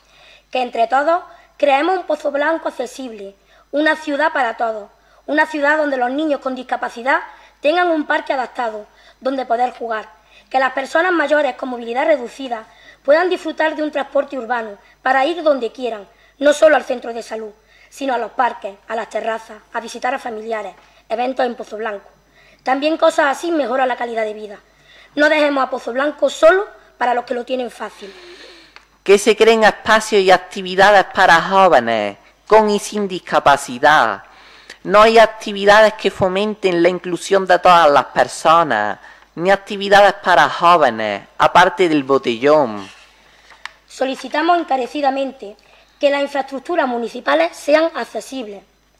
Que entre todos creemos un Pozo Blanco accesible, una ciudad para todos, una ciudad donde los niños con discapacidad tengan un parque adaptado, donde poder jugar, que las personas mayores con movilidad reducida puedan disfrutar de un transporte urbano para ir donde quieran, no solo al centro de salud, sino a los parques, a las terrazas, a visitar a familiares, eventos en Pozo Blanco. También cosas así mejoran la calidad de vida. No dejemos a Pozo Blanco solo para los que lo tienen fácil. Que se creen espacios y actividades para jóvenes, con y sin discapacidad. No hay actividades que fomenten la inclusión de todas las personas, ni actividades para jóvenes, aparte del botellón. Solicitamos encarecidamente que las infraestructuras municipales sean accesibles.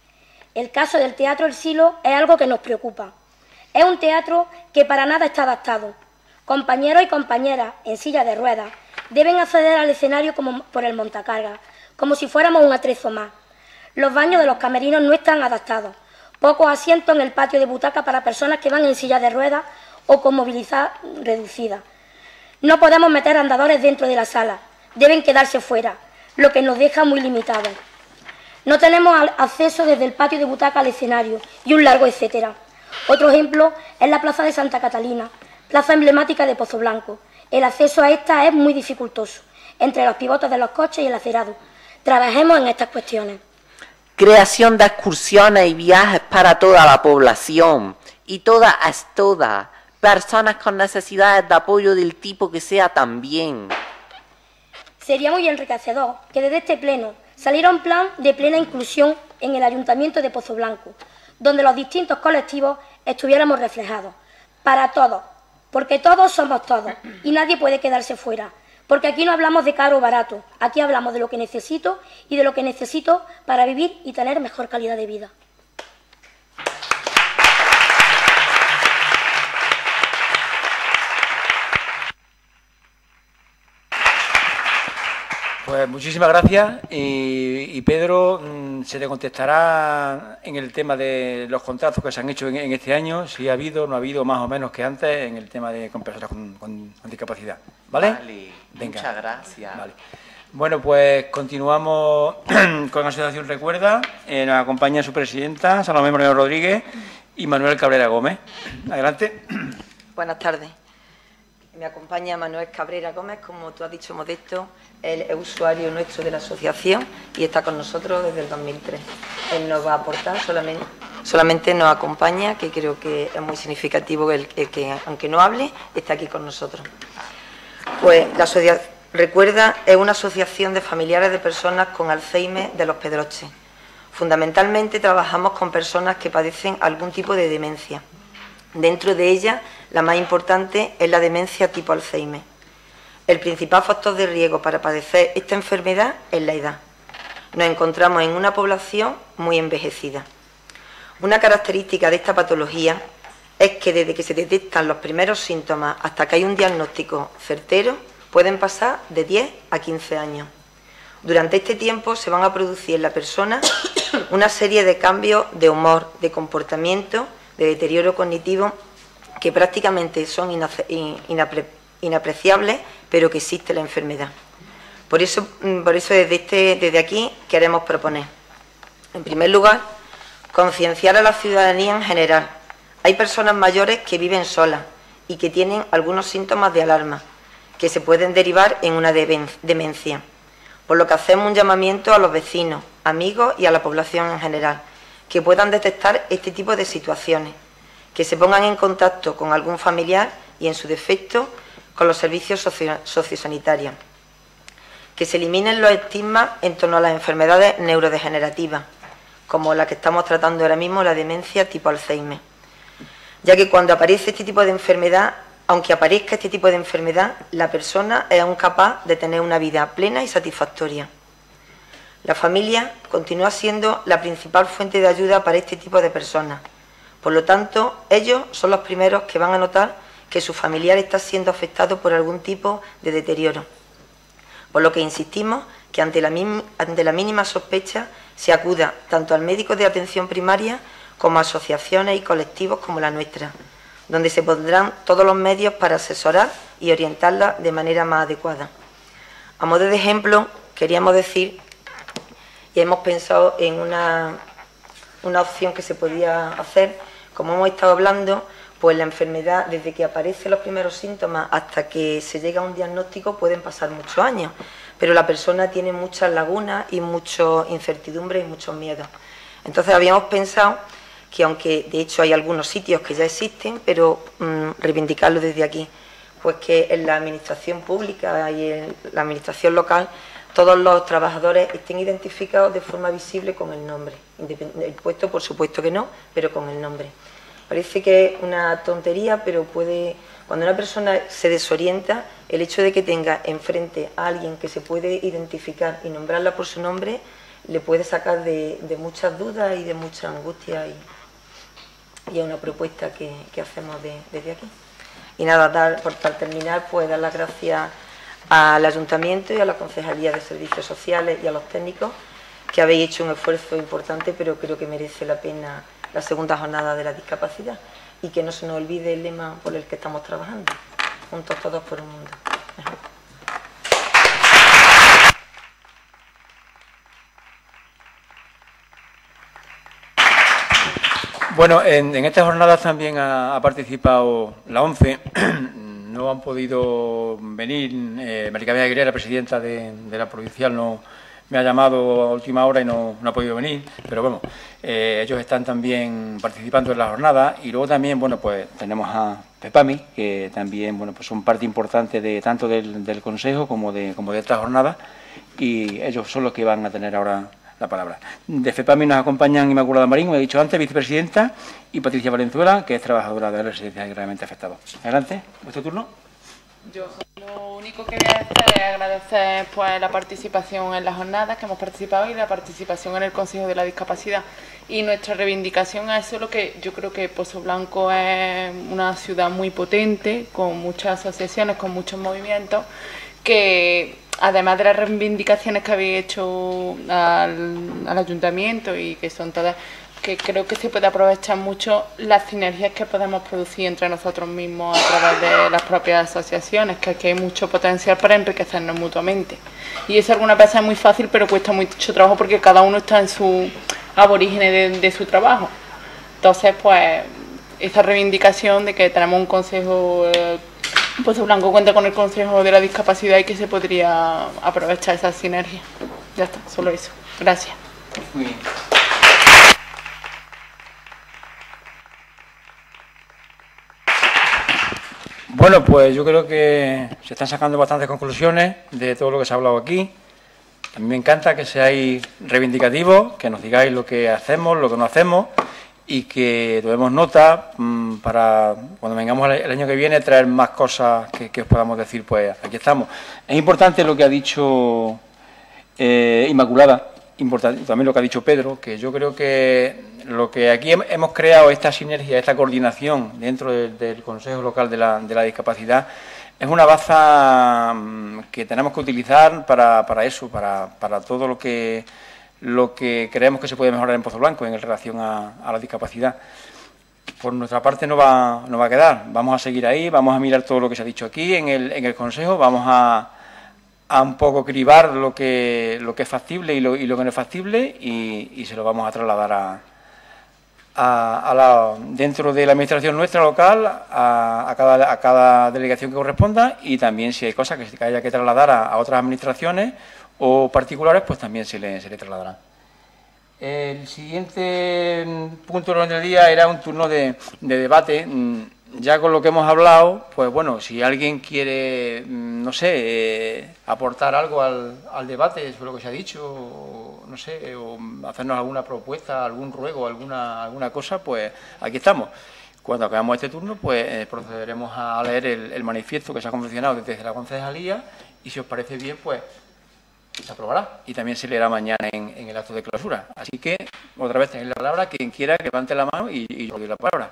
El caso del Teatro El Silo es algo que nos preocupa. Es un teatro que para nada está adaptado. Compañeros y compañeras en silla de ruedas deben acceder al escenario como por el montacargas, como si fuéramos un atrezo más. Los baños de los camerinos no están adaptados. Pocos asientos en el patio de butaca para personas que van en silla de ruedas o con movilidad reducida. No podemos meter andadores dentro de la sala, deben quedarse fuera, lo que nos deja muy limitados. No tenemos acceso desde el patio de butaca al escenario y un largo etcétera. Otro ejemplo es la plaza de Santa Catalina, plaza emblemática de Pozo Blanco. El acceso a esta es muy dificultoso, entre los pivotes de los coches y el acerado. Trabajemos en estas cuestiones. Creación de excursiones y viajes para toda la población, y todas es todas. Personas con necesidades de apoyo del tipo que sea también. Sería muy enriquecedor que desde este pleno saliera un plan de plena inclusión en el Ayuntamiento de Pozo Blanco, donde los distintos colectivos estuviéramos reflejados, para todos, porque todos somos todos y nadie puede quedarse fuera, porque aquí no hablamos de caro o barato, aquí hablamos de lo que necesito y de lo que necesito para vivir y tener mejor calidad de vida. Pues muchísimas gracias y, y Pedro, mmm, se te contestará en el tema de los contratos que se han hecho en, en este año, si ha habido, no ha habido, más o menos que antes, en el tema de con personas con, con, con discapacidad. ¿Vale? Vale, Venga. Muchas gracias. Vale. Bueno, pues continuamos con la Asociación Recuerda. Eh, nos acompaña su presidenta, Salomé Moreno Rodríguez, y Manuel Cabrera Gómez. Adelante. Buenas tardes. Me acompaña Manuel Cabrera Gómez, como tú has dicho, Modesto. Él es usuario nuestro de la asociación y está con nosotros desde el dos mil tres. Él nos va a aportar, solamente, solamente nos acompaña, que creo que es muy significativo el, el que, aunque no hable, está aquí con nosotros. Pues la asociación Recuerda es una asociación de familiares de personas con Alzheimer de Los Pedroches. Fundamentalmente trabajamos con personas que padecen algún tipo de demencia. Dentro de ella, la más importante es la demencia tipo Alzheimer. El principal factor de riesgo para padecer esta enfermedad es la edad. Nos encontramos en una población muy envejecida. Una característica de esta patología es que desde que se detectan los primeros síntomas hasta que hay un diagnóstico certero, pueden pasar de diez a quince años. Durante este tiempo se van a producir en la persona una serie de cambios de humor, de comportamiento, de deterioro cognitivo, que prácticamente son inapre inapreciables, pero que existe la enfermedad. Por eso, por eso desde, este, desde aquí queremos proponer, en primer lugar, concienciar a la ciudadanía en general. Hay personas mayores que viven solas y que tienen algunos síntomas de alarma, que se pueden derivar en una demencia, por lo que hacemos un llamamiento a los vecinos, amigos y a la población en general, que puedan detectar este tipo de situaciones, que se pongan en contacto con algún familiar y, en su defecto, con los servicios socio sociosanitarios, que se eliminen los estigmas en torno a las enfermedades neurodegenerativas, como la que estamos tratando ahora mismo, la demencia tipo Alzheimer, ya que cuando aparece este tipo de enfermedad, aunque aparezca este tipo de enfermedad, la persona es aún capaz de tener una vida plena y satisfactoria. La familia continúa siendo la principal fuente de ayuda para este tipo de personas. Por lo tanto, ellos son los primeros que van a notar que su familiar está siendo afectado por algún tipo de deterioro. Por lo que insistimos que ante la, ante la mínima sospecha se acuda tanto al médico de atención primaria como a asociaciones y colectivos como la nuestra, donde se pondrán todos los medios para asesorar y orientarla de manera más adecuada. A modo de ejemplo, queríamos decir, y hemos pensado en una, una opción que se podía hacer, como hemos estado hablando, pues la enfermedad, desde que aparecen los primeros síntomas hasta que se llega a un diagnóstico, pueden pasar muchos años, pero la persona tiene muchas lagunas y muchas incertidumbres y muchos miedos. Entonces habíamos pensado que, aunque de hecho hay algunos sitios que ya existen, pero mmm, reivindicarlo desde aquí, pues que en la administración pública y en la administración local todos los trabajadores estén identificados de forma visible con el nombre. El puesto, por supuesto que no, pero con el nombre. Parece que es una tontería, pero puede, cuando una persona se desorienta, el hecho de que tenga enfrente a alguien que se puede identificar y nombrarla por su nombre, le puede sacar de, de muchas dudas y de mucha angustia, y, y es una propuesta que, que hacemos de, desde aquí. Y nada, dar, por, para terminar, pues dar las gracias al Ayuntamiento y a la Concejalía de Servicios Sociales y a los técnicos, que habéis hecho un esfuerzo importante, pero creo que merece la pena la segunda jornada de la discapacidad, y que no se nos olvide el lema por el que estamos trabajando: juntos todos por un mundo mejor. Bueno, en, en estas jornadas también ha, ha participado la ONCE. No han podido venir. eh, Maricabea Aguilera, presidenta de, de la provincial, no me ha llamado a última hora y no, no ha podido venir, pero bueno, eh, ellos están también participando en la jornada. Y luego también, bueno, pues tenemos a FEPAMI, que también, bueno, pues son parte importante de tanto del, del Consejo como de, como de esta jornada, y ellos son los que van a tener ahora la palabra. De FEPAMI nos acompañan Inmaculada Marín, como he dicho antes, vicepresidenta, y Patricia Valenzuela, que es trabajadora de la residencia gravemente afectada. Adelante, vuestro turno. Yo lo único que voy a hacer es agradecer pues la participación en las jornadas que hemos participado y la participación en el Consejo de la Discapacidad. Y nuestra reivindicación es solo que yo creo que Pozo Blanco es una ciudad muy potente, con muchas asociaciones, con muchos movimientos, que además de las reivindicaciones que habéis hecho al, al ayuntamiento, y que son todas, que creo que se puede aprovechar mucho las sinergias que podemos producir entre nosotros mismos a través de las propias asociaciones, que aquí hay mucho potencial para enriquecernos mutuamente. Y eso algunas veces es muy fácil, pero cuesta mucho trabajo porque cada uno está en su aborígenes de, de su trabajo. Entonces, pues, esa reivindicación de que tenemos un consejo, eh, Pozo Blanco cuenta con el Consejo de la Discapacidad, y que se podría aprovechar esa sinergia. Ya está, solo eso. Gracias. Muy bien. Bueno, pues yo creo que se están sacando bastantes conclusiones de todo lo que se ha hablado aquí. A mí me encanta que seáis reivindicativos, que nos digáis lo que hacemos, lo que no hacemos, y que tomemos nota mmm, para cuando vengamos el año que viene traer más cosas que, que os podamos decir. Pues aquí estamos. Es importante lo que ha dicho eh, Inmaculada, importante también lo que ha dicho Pedro, que yo creo que lo que aquí hemos creado, esta sinergia, esta coordinación dentro del, del Consejo Local de la, de la Discapacidad, es una baza que tenemos que utilizar para, para eso, para, para todo lo que, lo que creemos que se puede mejorar en Pozo Blanco en relación a, a la discapacidad. Por nuestra parte no va, no va a quedar, vamos a seguir ahí, vamos a mirar todo lo que se ha dicho aquí en el, en el Consejo, vamos a, a un poco cribar lo que, lo que es factible y lo, y lo que no es factible, y, y se lo vamos a trasladar a A, a la, dentro de la administración nuestra local, a, a, cada, a cada delegación que corresponda, y también si hay cosas que, que haya que trasladar a, a otras administraciones o particulares, pues también se le, se le trasladarán. El siguiente punto del orden del día era un turno de, de debate. ya con lo que hemos hablado, pues bueno, si alguien quiere, no sé, eh, aportar algo al, al debate sobre lo que se ha dicho, o, no sé, o hacernos alguna propuesta, algún ruego, alguna, alguna cosa, pues aquí estamos. Cuando acabemos este turno, pues eh, procederemos a leer el, el manifiesto que se ha confeccionado desde la concejalía y si os parece bien, pues se aprobará y también se leerá mañana en, en el acto de clausura. Así que, otra vez tenéis la palabra, quien quiera que levante la mano y, y yo doy la palabra.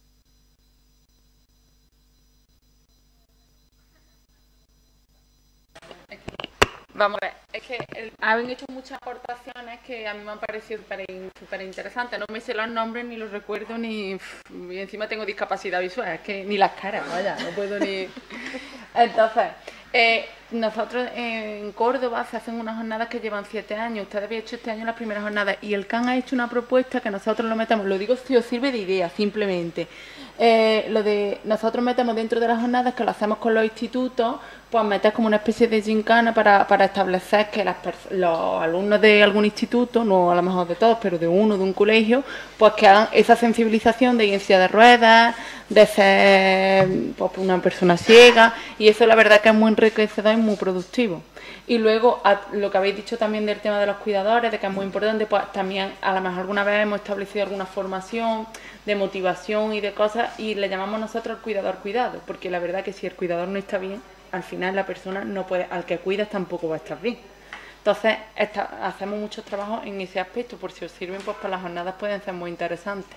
Vamos a ver, es que el, han hecho muchas aportaciones que a mí me han parecido súper interesantes. No me sé los nombres, ni los recuerdo, ni y encima tengo discapacidad visual, es que ni las caras, vaya, no puedo ni... Entonces, eh, nosotros en Córdoba se hacen unas jornadas que llevan siete años. Ustedes habían hecho este año las primeras jornadas y el C A N ha hecho una propuesta que nosotros lo metemos, lo digo si os sirve de idea, simplemente. Eh, lo de nosotros metemos dentro de las jornadas, que lo hacemos con los institutos, pues meter como una especie de gincana para, para establecer que las los alumnos de algún instituto, no a lo mejor de todos, pero de uno, de un colegio, pues que hagan esa sensibilización de ir en silla de ruedas, de ser pues, una persona ciega, y eso la verdad que es muy enriquecedor y muy productivo. Y luego, a, lo que habéis dicho también del tema de los cuidadores, de que es muy importante, pues también a lo mejor alguna vez hemos establecido alguna formación de motivación y de cosas, y le llamamos nosotros el cuidador cuidado, porque la verdad que si el cuidador no está bien, al final la persona no puede, al que cuidas tampoco va a estar bien. Entonces, esta, hacemos muchos trabajos en ese aspecto, por si os sirven, pues para las jornadas pueden ser muy interesantes.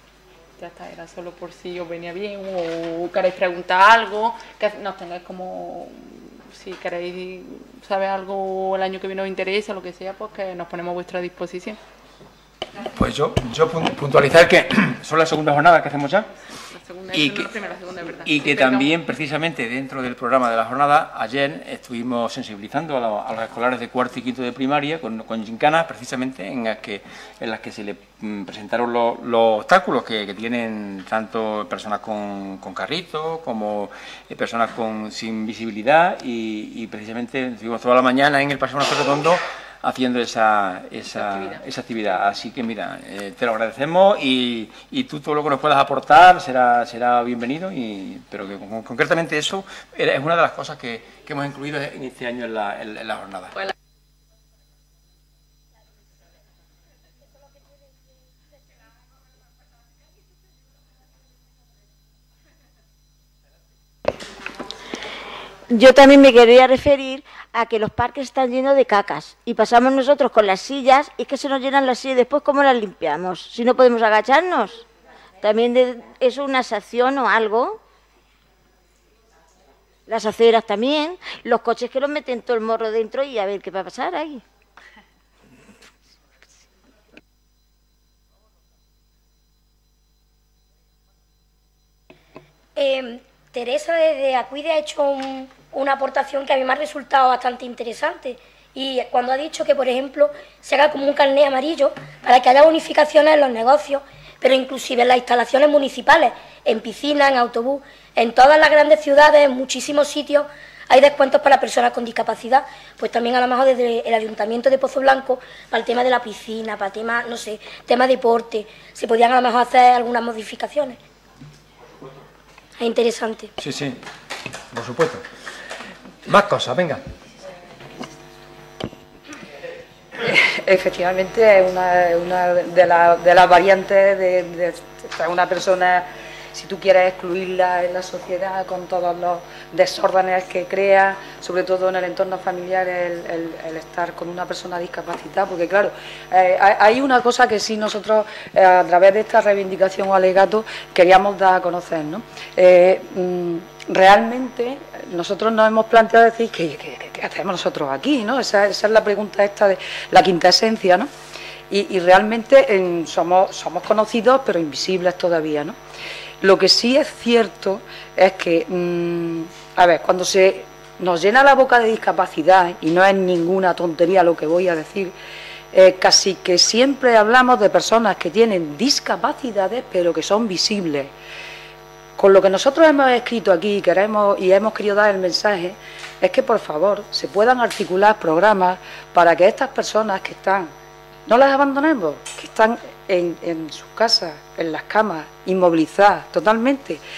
Ya está, era solo por si os venía bien o queréis preguntar algo, que nos tengáis como, si queréis saber algo el año que viene os interesa, lo que sea, pues que nos ponemos a vuestra disposición. Pues yo, yo puntualizar que son las segundas jornadas que hacemos ya. Y que, y que también, precisamente, dentro del programa de la jornada, ayer estuvimos sensibilizando a, la, a los escolares de cuarto y quinto de primaria con, con gincanas, precisamente, en las que, en las que se les presentaron los, los obstáculos que, que tienen tanto personas con, con carritos como personas con, sin visibilidad, y, y precisamente estuvimos toda la mañana en el Paseo Manuel Redondo haciendo esa, esa, actividad. esa actividad. Así que mira, eh, te lo agradecemos y, y tú todo lo que nos puedas aportar será, será bienvenido, y, pero que con, concretamente eso es una de las cosas que, que hemos incluido en este año en la, en, en la jornada. Pues la... Yo también me quería referir a que los parques están llenos de cacas y pasamos nosotros con las sillas y es que se nos llenan las sillas y después ¿cómo las limpiamos? Si no podemos agacharnos. También de eso una sanción o algo. Las aceras también, los coches que los meten todo el morro dentro y a ver qué va a pasar ahí. Eh, Teresa desde Acuide ha hecho un, una aportación que a mí me ha resultado bastante interesante, y cuando ha dicho que, por ejemplo, se haga como un carné amarillo para que haya unificaciones en los negocios, pero inclusive en las instalaciones municipales, en piscinas, en autobús, en todas las grandes ciudades, en muchísimos sitios hay descuentos para personas con discapacidad, pues también a lo mejor desde el Ayuntamiento de Pozo Blanco, para el tema de la piscina, para el tema, no sé, tema deporte, se podían a lo mejor hacer algunas modificaciones. Es interesante. Sí, sí, por supuesto. Más cosas, venga. Efectivamente, es una, una de, la, de las variantes de, de, de una persona, si tú quieres excluirla en la sociedad con todos los desórdenes que crea, sobre todo en el entorno familiar, el, el, el estar con una persona discapacitada, porque claro, eh, hay una cosa que sí nosotros eh, a través de esta reivindicación o alegato queríamos dar a conocer, ¿no? Eh, mm, realmente nosotros nos hemos planteado decir ¿qué, qué, qué hacemos nosotros aquí? ¿No? Esa, esa es la pregunta esta de la quinta esencia, ¿no? Y, y realmente eh, somos, somos conocidos pero invisibles todavía, ¿no? Lo que sí es cierto es que, mmm, a ver, cuando se nos llena la boca de discapacidad, y no es ninguna tontería lo que voy a decir, eh, casi que siempre hablamos de personas que tienen discapacidades pero que son visibles. Con lo que nosotros hemos escrito aquí queremos y hemos querido dar el mensaje es que por favor se puedan articular programas para que estas personas que están, no las abandonemos, que están en, en sus casas, en las camas, inmovilizadas totalmente,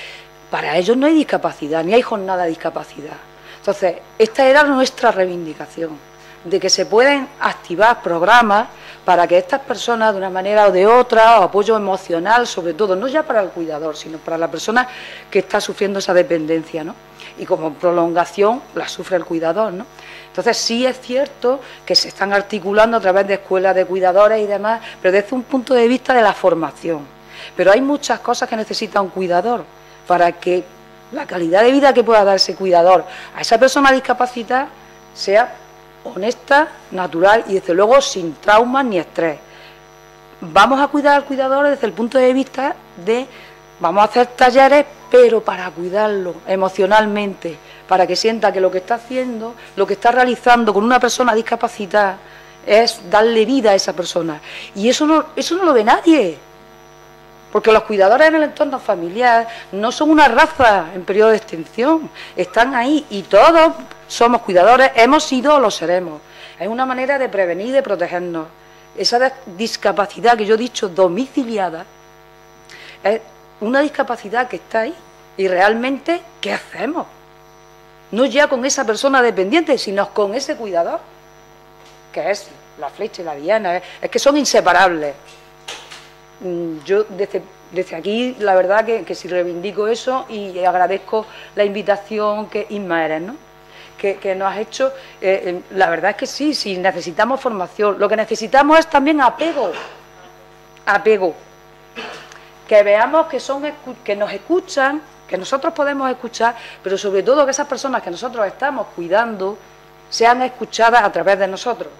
Para ellos no hay discapacidad, ni hay jornada de discapacidad. Entonces, esta era nuestra reivindicación, de que se pueden activar programas para que estas personas, de una manera o de otra, o apoyo emocional, sobre todo, no ya para el cuidador, sino para la persona que está sufriendo esa dependencia, ¿no? Y como prolongación la sufre el cuidador, ¿no? Entonces, sí es cierto que se están articulando a través de escuelas de cuidadores y demás, pero desde un punto de vista de la formación. Pero hay muchas cosas que necesita un cuidador para que la calidad de vida que pueda dar ese cuidador a esa persona discapacitada sea honesta, natural y desde luego sin traumas ni estrés. Vamos a cuidar al cuidador desde el punto de vista de, vamos a hacer talleres, pero para cuidarlo emocionalmente, para que sienta que lo que está haciendo, lo que está realizando con una persona discapacitada es darle vida a esa persona. Y eso no, eso no lo ve nadie. Porque los cuidadores en el entorno familiar no son una raza en periodo de extinción, están ahí y todos somos cuidadores, hemos sido o lo seremos. Es una manera de prevenir y de protegernos. Esa discapacidad que yo he dicho domiciliada es una discapacidad que está ahí y realmente, ¿qué hacemos? No ya con esa persona dependiente, sino con ese cuidador, que es la flecha y la diana, es, es que son inseparables. Yo desde, desde aquí, la verdad que, que sí reivindico eso y agradezco la invitación que Isma Eres, ¿no? que, que nos has hecho. Eh, la verdad es que sí, sí, necesitamos formación. Lo que necesitamos es también apego, apego. Que veamos que, son, que nos escuchan, que nosotros podemos escuchar, pero sobre todo que esas personas que nosotros estamos cuidando sean escuchadas a través de nosotros.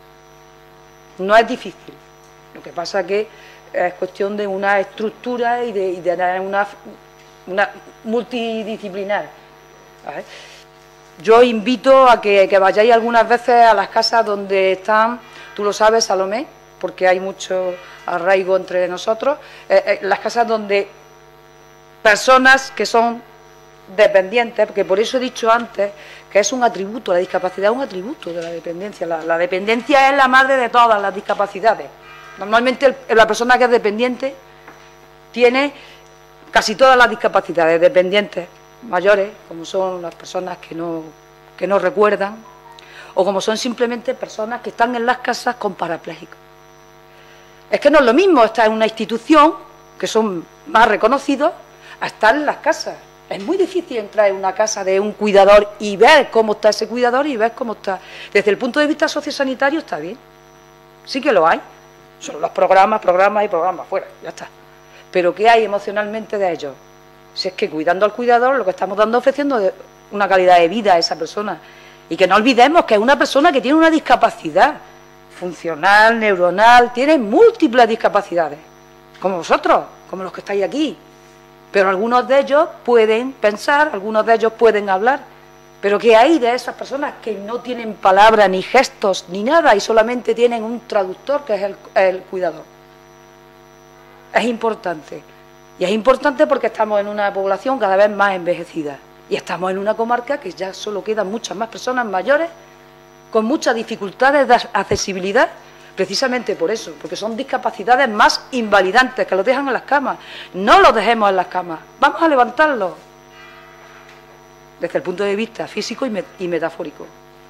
No es difícil. Lo que pasa es que es cuestión de una estructura y de, y de una, una multidisciplinar. ¿Vale? Yo invito a que, que vayáis algunas veces a las casas donde están, tú lo sabes, Salomé, porque hay mucho arraigo entre nosotros, eh, eh, las casas donde personas que son dependientes, porque por eso he dicho antes que es un atributo, la discapacidad es un atributo de la dependencia. La, la dependencia es la madre de todas las discapacidades. Normalmente el, la persona que es dependiente tiene casi todas las discapacidades, dependientes mayores, como son las personas que no, que no recuerdan, o como son simplemente personas que están en las casas con parapléjicos. Es que no es lo mismo estar en una institución, que son más reconocidos, a estar en las casas. Es muy difícil entrar en una casa de un cuidador y ver cómo está ese cuidador y ver cómo está. Desde el punto de vista sociosanitario está bien, sí que lo hay. Son los programas, programas y programas, fuera, ya está. Pero ¿qué hay emocionalmente de ellos? Si es que cuidando al cuidador lo que estamos dando ofreciendo es una calidad de vida a esa persona. Y que no olvidemos que es una persona que tiene una discapacidad funcional, neuronal, tiene múltiples discapacidades, como vosotros, como los que estáis aquí. Pero algunos de ellos pueden pensar, algunos de ellos pueden hablar. Pero ¿qué hay de esas personas que no tienen palabras, ni gestos, ni nada, y solamente tienen un traductor, que es el, el cuidador? Es importante. Y es importante porque estamos en una población cada vez más envejecida. Y estamos en una comarca que ya solo quedan muchas más personas mayores, con muchas dificultades de accesibilidad, precisamente por eso, porque son discapacidades más invalidantes, que los dejan en las camas. No los dejemos en las camas, vamos a levantarlos, desde el punto de vista físico y, met y metafórico.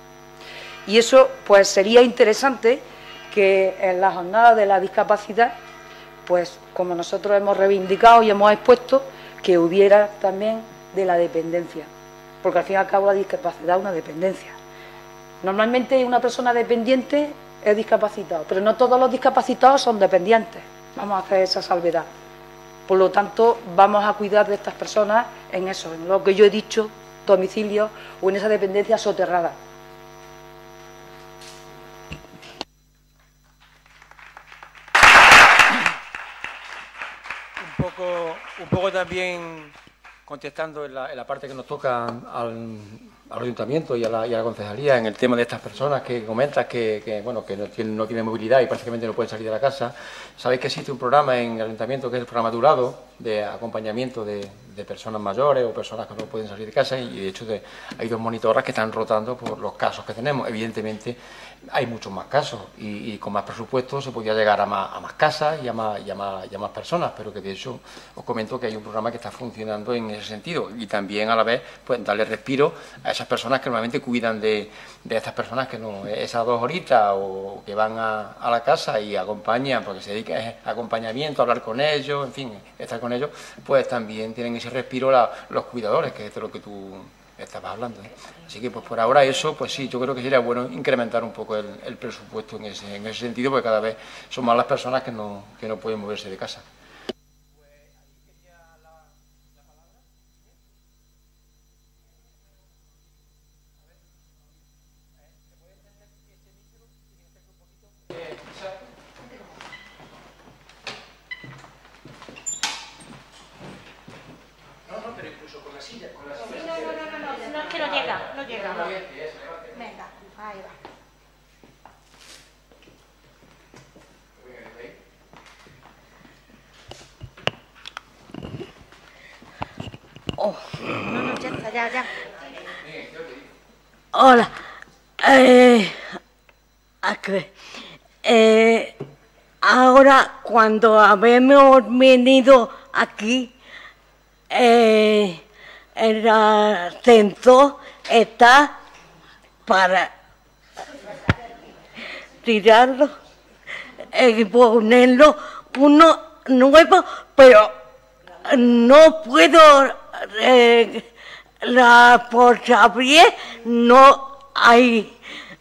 Y eso, pues, sería interesante que en la jornada de la discapacidad, pues, como nosotros hemos reivindicado y hemos expuesto, que hubiera también de la dependencia, porque al fin y al cabo la discapacidad es una dependencia. Normalmente una persona dependiente es discapacitado, pero no todos los discapacitados son dependientes. Vamos a hacer esa salvedad. Por lo tanto, vamos a cuidar de estas personas en eso, en lo que yo he dicho, domicilio o en esa dependencia soterrada. Un poco, un poco también contestando en la, en la parte que nos toca al, al ayuntamiento y a, la, y a la concejalía en el tema de estas personas que comentas que, que, bueno, que no tienen, no tienen movilidad y prácticamente no pueden salir de la casa. Sabéis que existe un programa en el ayuntamiento que es el programa Durado, de acompañamiento de, de personas mayores o personas que no pueden salir de casa, y de hecho de, hay dos monitoras que están rotando por los casos que tenemos. Evidentemente hay muchos más casos y, y con más presupuesto se podía llegar a más, a más casas y a más, y, a más, y a más personas, pero que de hecho os comento que hay un programa que está funcionando en ese sentido, y también a la vez pues darle respiro a esas personas que normalmente cuidan de, de estas personas que no, esas dos horitas o que van a, a la casa y acompañan, porque se dedica a acompañamiento, a hablar con ellos, en fin, estar con ellos, pues también tienen ese respiro la, los cuidadores, que es de lo que tú estabas hablando, ¿eh? Así que pues por ahora eso, pues sí, yo creo que sería bueno incrementar un poco el, el presupuesto en ese, en ese sentido, porque cada vez son más las personas que no, que no pueden moverse de casa. Oh. No, no, ya está, ya, ya. Hola. Eh, a ver. Eh, ahora, cuando habemos venido aquí, eh, el ascensor está para tirarlo y ponerlo uno nuevo, pero no puedo. Eh, la por Xavier no hay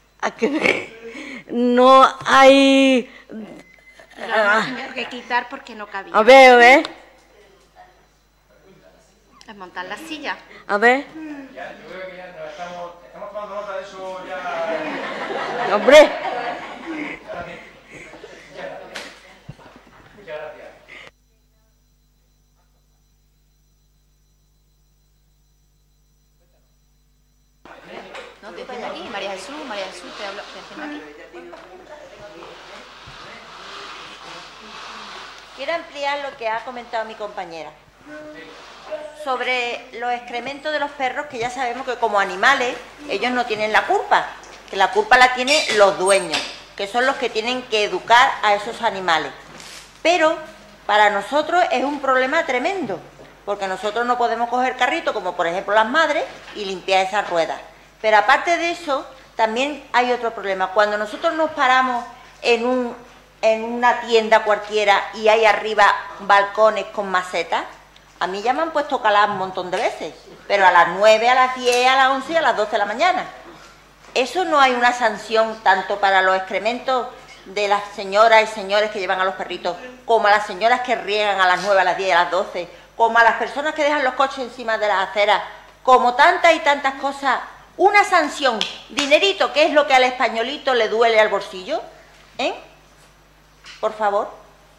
no hay lo hemos tenido que quitar porque no cabía. A ver, a ver. Desmontar la silla. A ver. Ya, yo creo que ya nos estamos, estamos tomando nota de eso ya. Hombre. No, te entiendo aquí, María Jesús, María Jesús, te hablo, te entiendo aquí. Quiero ampliar lo que ha comentado mi compañera sobre los excrementos de los perros, que ya sabemos que como animales ellos no tienen la culpa, que la culpa la tienen los dueños, que son los que tienen que educar a esos animales. Pero para nosotros es un problema tremendo, porque nosotros no podemos coger carrito, como por ejemplo las madres, y limpiar esas ruedas. Pero aparte de eso, también hay otro problema. Cuando nosotros nos paramos en, un, en una tienda cualquiera y hay arriba balcones con macetas, a mí ya me han puesto calar un montón de veces, pero a las nueve, a las diez, a las once y a las doce de la mañana. Eso no hay una sanción tanto para los excrementos de las señoras y señores que llevan a los perritos, como a las señoras que riegan a las nueve, a las diez, a las doce, como a las personas que dejan los coches encima de las aceras, como tantas y tantas cosas. Una sanción, dinerito, que es lo que al españolito le duele al bolsillo, ¿eh? Por favor.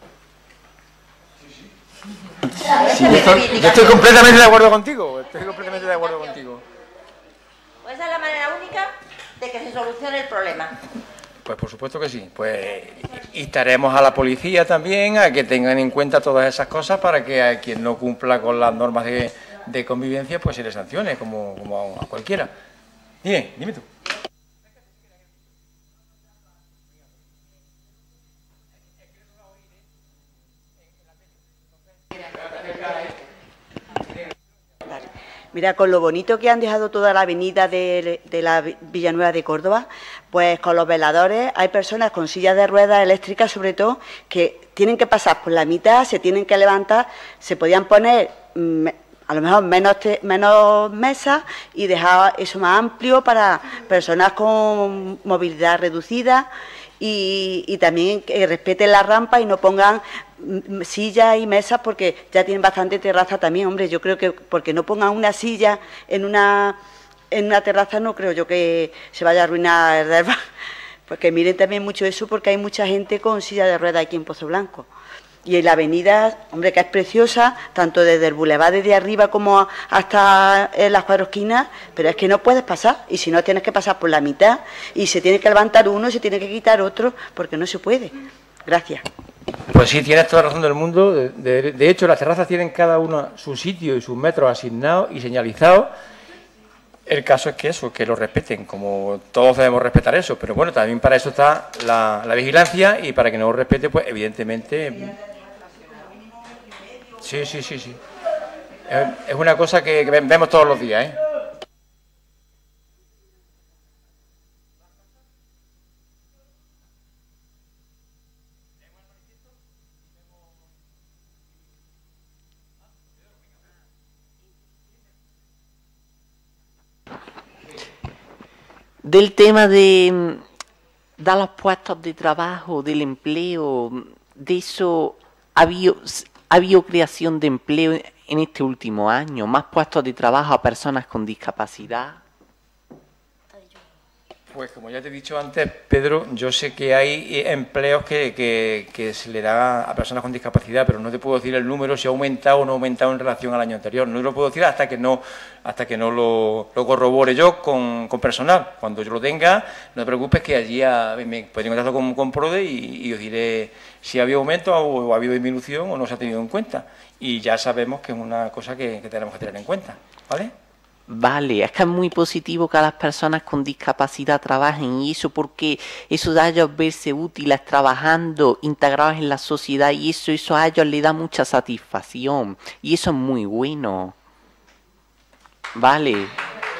Sí, yo, estoy, yo estoy completamente de acuerdo contigo, estoy completamente de acuerdo contigo. Pues esa es la manera única de que se solucione el problema. Pues por supuesto que sí, pues instaremos a la policía también a que tengan en cuenta todas esas cosas para que a quien no cumpla con las normas de, de convivencia pues se le sancione como, como a cualquiera. Dime, dime tú. Mira, con lo bonito que han dejado toda la avenida de, de la Villanueva de Córdoba, pues con los veladores hay personas con sillas de ruedas eléctricas, sobre todo, que tienen que pasar por la mitad, se tienen que levantar, se podían poner mmm, a lo mejor menos, te, menos mesas y dejar eso más amplio para personas con movilidad reducida. Y, y también que respeten la rampa y no pongan sillas y mesas, porque ya tienen bastante terraza también, hombre. Yo creo que porque no pongan una silla en una en una terraza, no creo yo que se vaya a arruinar el herba. Porque miren también mucho eso, porque hay mucha gente con silla de ruedas aquí en Pozo Blanco. Y la avenida, hombre, que es preciosa, tanto desde el bulevar desde arriba como hasta en las cuatro esquinas, pero es que no puedes pasar, y si no tienes que pasar por la mitad, y se tiene que levantar uno y se tiene que quitar otro, porque no se puede. Gracias. Pues sí, tienes toda la razón del mundo. De, de, de hecho, las terrazas tienen cada una su sitio y sus metros asignados y señalizados. El caso es que eso, que lo respeten, como todos debemos respetar eso, pero bueno, también para eso está la, la vigilancia y para que no lo respete, pues evidentemente... Sí, sí, sí, sí. Es, es una cosa que, que vemos todos los días, ¿eh? Del tema de, de los puestos de trabajo, del empleo, de eso ha habido, ha habido creación de empleo en este último año, más puestos de trabajo a personas con discapacidad. Pues como ya te he dicho antes, Pedro, yo sé que hay empleos que, que, que se le da a personas con discapacidad, pero no te puedo decir el número, si ha aumentado o no ha aumentado en relación al año anterior. No lo puedo decir hasta que no hasta que no lo, lo corrobore yo con, con personal. Cuando yo lo tenga, no te preocupes que allí a, me podré contactar con, con PRODE y, y os diré si ha habido aumento o, o ha habido disminución o no se ha tenido en cuenta. Y ya sabemos que es una cosa que, que tenemos que tener en cuenta, ¿vale? Vale, es que es muy positivo que las personas con discapacidad trabajen y eso porque eso da a ellos verse útiles trabajando, integrados en la sociedad y eso, eso a ellos les da mucha satisfacción y eso es muy bueno. Vale.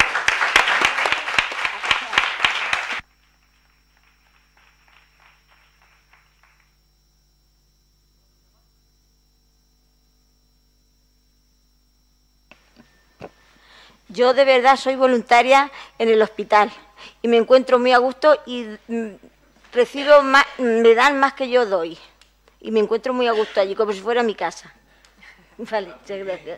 Yo de verdad soy voluntaria en el hospital y me encuentro muy a gusto y mm, recibo más, me dan más que yo doy. Y me encuentro muy a gusto allí, como si fuera mi casa. Vale, muchas gracias.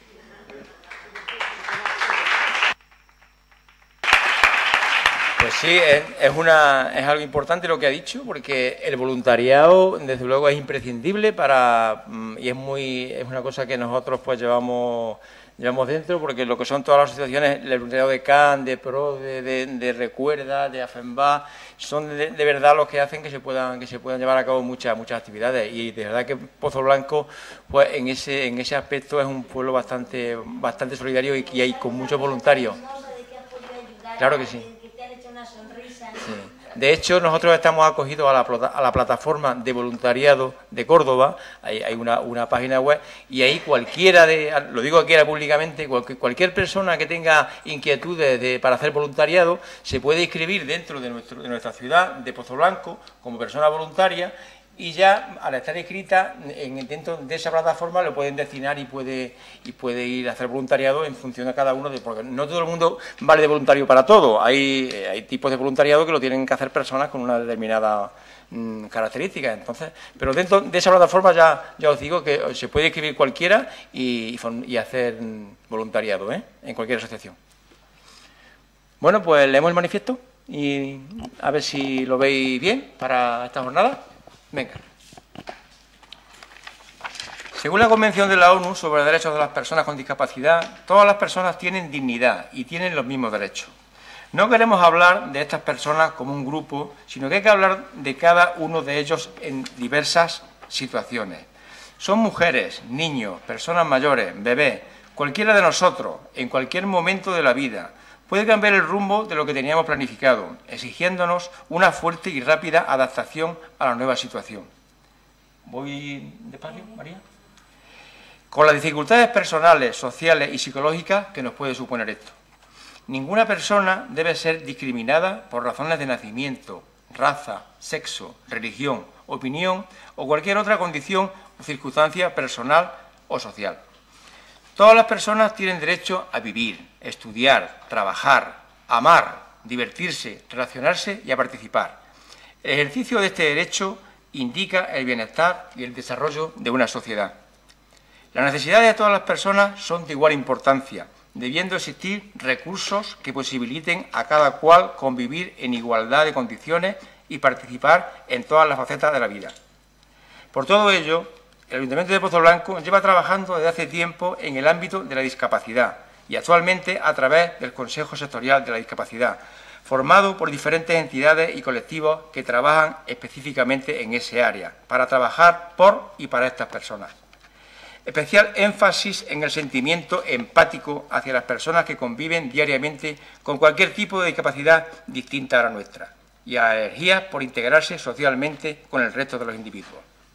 Pues sí, es, es, una, es algo importante lo que ha dicho, porque el voluntariado, desde luego, es imprescindible para y es muy es una cosa que nosotros pues llevamos llevamos dentro, porque lo que son todas las asociaciones, el voluntariado de C A N, de PRODE, de, de Recuerda, de AFEMBA, son de, de verdad los que hacen que se puedan que se puedan llevar a cabo muchas muchas actividades y de verdad que Pozo Blanco, pues en ese en ese aspecto es un pueblo bastante bastante solidario y, y hay con muchos voluntarios. Claro que sí. Sí. De hecho, nosotros estamos acogidos a la, a la plataforma de voluntariado de Córdoba, hay, hay una, una página web, y ahí cualquiera, de, lo digo aquí públicamente, cualquier, cualquier persona que tenga inquietudes de, para hacer voluntariado, se puede inscribir dentro de, nuestro, de nuestra ciudad, de Pozo Blanco, como persona voluntaria, y ya al estar inscrita en, dentro de esa plataforma lo pueden destinar y puede y puede ir a hacer voluntariado en función de cada uno, de, porque no todo el mundo vale de voluntario para todo, hay, hay tipos de voluntariado que lo tienen que hacer personas con una determinada mmm, característica, entonces, pero dentro de esa plataforma ya, ya os digo que se puede inscribir cualquiera y, y hacer voluntariado, ¿eh? En cualquier asociación. Bueno, pues leemos el manifiesto y a ver si lo veis bien para esta jornada. Venga. Según la Convención de la ONU sobre los derechos de las personas con discapacidad, todas las personas tienen dignidad y tienen los mismos derechos. No queremos hablar de estas personas como un grupo, sino que hay que hablar de cada uno de ellos en diversas situaciones. Son mujeres, niños, personas mayores, bebés, cualquiera de nosotros, en cualquier momento de la vida, puede cambiar el rumbo de lo que teníamos planificado, exigiéndonos una fuerte y rápida adaptación a la nueva situación. ¿Voy despacio, María? Con las dificultades personales, sociales y psicológicas que nos puede suponer esto. Ninguna persona debe ser discriminada por razones de nacimiento, raza, sexo, religión, opinión o cualquier otra condición o circunstancia personal o social. Todas las personas tienen derecho a vivir, estudiar, trabajar, amar, divertirse, relacionarse y a participar. El ejercicio de este derecho indica el bienestar y el desarrollo de una sociedad. Las necesidades de todas las personas son de igual importancia, debiendo existir recursos que posibiliten a cada cual convivir en igualdad de condiciones y participar en todas las facetas de la vida. Por todo ello, el Ayuntamiento de Pozoblanco lleva trabajando desde hace tiempo en el ámbito de la discapacidad y actualmente a través del Consejo Sectorial de la Discapacidad, formado por diferentes entidades y colectivos que trabajan específicamente en ese área, para trabajar por y para estas personas. Especial énfasis en el sentimiento empático hacia las personas que conviven diariamente con cualquier tipo de discapacidad distinta a la nuestra y a energías por integrarse socialmente con el resto de los individuos.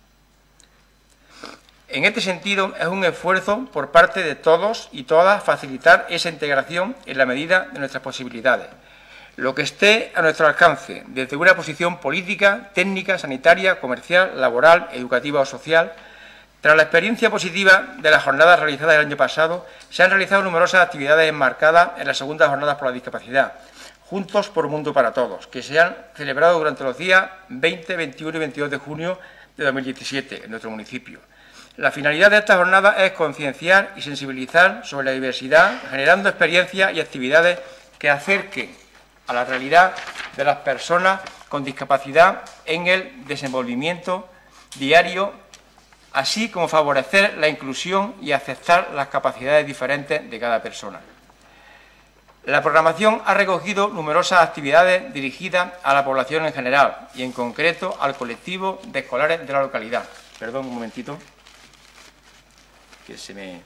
En este sentido, es un esfuerzo por parte de todos y todas facilitar esa integración en la medida de nuestras posibilidades, lo que esté a nuestro alcance, desde una posición política, técnica, sanitaria, comercial, laboral, educativa o social. Tras la experiencia positiva de las jornadas realizadas el año pasado, se han realizado numerosas actividades enmarcadas en las segundas jornadas por la discapacidad, Juntos por un Mundo para Todos, que se han celebrado durante los días veinte, veintiuno y veintidós de junio de dos mil diecisiete en nuestro municipio. La finalidad de estas jornadas es concienciar y sensibilizar sobre la diversidad, generando experiencias y actividades que acerquen a la realidad de las personas con discapacidad en el desenvolvimiento diario, así como favorecer la inclusión y aceptar las capacidades diferentes de cada persona. La programación ha recogido numerosas actividades dirigidas a la población en general y, en concreto, al colectivo de escolares de la localidad. Perdón, un momentito, que se me...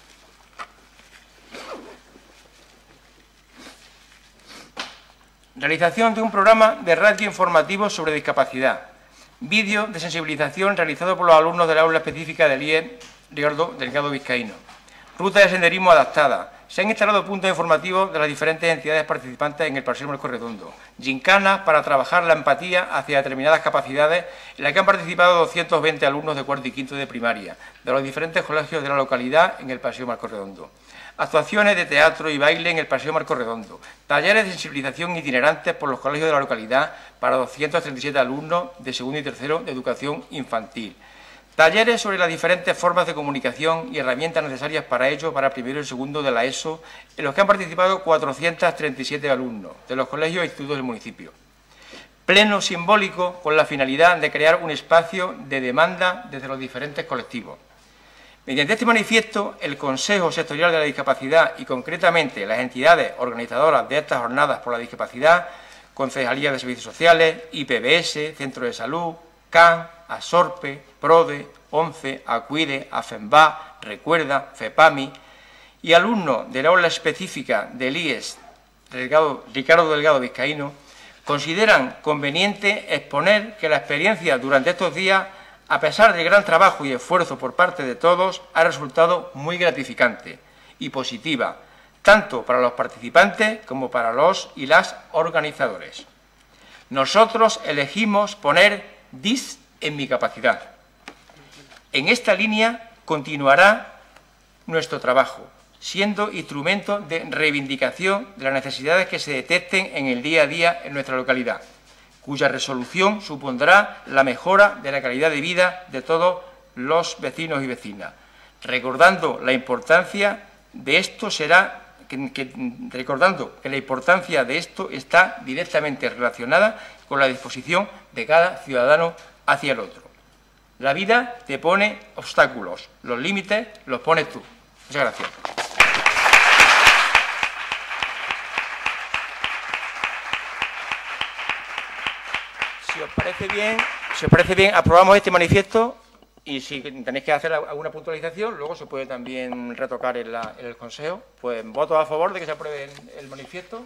Realización de un programa de radio informativo sobre discapacidad. Vídeo de sensibilización realizado por los alumnos del aula específica del I E Riordo Delgado Vizcaíno. Ruta de senderismo adaptada. Se han instalado puntos informativos de las diferentes entidades participantes en el Paseo Marco Redondo. Gincanas para trabajar la empatía hacia determinadas capacidades, en la que han participado doscientos veinte alumnos de cuarto y quinto de primaria, de los diferentes colegios de la localidad en el Paseo Marco Redondo. Actuaciones de teatro y baile en el Paseo Marco Redondo. Talleres de sensibilización itinerantes por los colegios de la localidad para doscientos treinta y siete alumnos de segundo y tercero de educación infantil. Talleres sobre las diferentes formas de comunicación y herramientas necesarias para ello para primero y segundo de la ESO, en los que han participado cuatrocientos treinta y siete alumnos de los colegios e institutos del municipio. Pleno simbólico con la finalidad de crear un espacio de demanda desde los diferentes colectivos. Mediante este manifiesto, el Consejo Sectorial de la Discapacidad y, concretamente, las entidades organizadoras de estas jornadas por la discapacidad, Concejalía de Servicios Sociales, I P B S, Centro de Salud, C A N, ASORPE, PRODE, ONCE, ACUIDE, AFEMBA, Recuerda, FEPAMI y alumnos de la aula específica del I E S Delgado, Ricardo Delgado Vizcaíno, consideran conveniente exponer que la experiencia durante estos días, a pesar del gran trabajo y esfuerzo por parte de todos, ha resultado muy gratificante y positiva, tanto para los participantes como para los y las organizadores. Nosotros elegimos poner dis en mi capacidad. En esta línea continuará nuestro trabajo, siendo instrumento de reivindicación de las necesidades que se detecten en el día a día en nuestra localidad, cuya resolución supondrá la mejora de la calidad de vida de todos los vecinos y vecinas. Recordando la importancia de esto será que, que, recordando que la importancia de esto está directamente relacionada con la disposición de cada ciudadano hacia el otro. La vida te pone obstáculos, los límites los pones tú. Muchas gracias. Si os parece bien, si os parece bien, aprobamos este manifiesto y si tenéis que hacer alguna puntualización, luego se puede también retocar en, la, en el Consejo. Pues voto a favor de que se apruebe el, el manifiesto.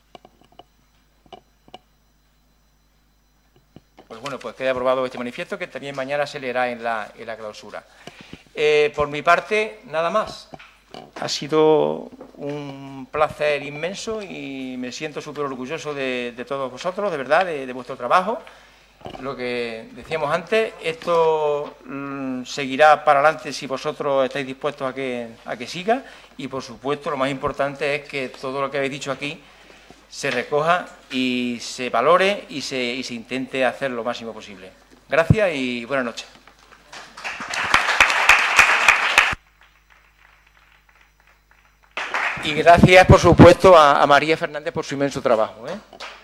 Pues bueno, pues queda aprobado este manifiesto, que también mañana se leerá en la, en la clausura. Eh, por mi parte, nada más. Ha sido un placer inmenso y me siento súper orgulloso de, de todos vosotros, de verdad, de, de vuestro trabajo. Lo que decíamos antes, esto mmm, seguirá para adelante si vosotros estáis dispuestos a que, a que siga y, por supuesto, lo más importante es que todo lo que habéis dicho aquí se recoja y se valore y se, y se intente hacer lo máximo posible. Gracias y buenas noches. Y gracias, por supuesto, a, a María Fernández por su inmenso trabajo, ¿eh?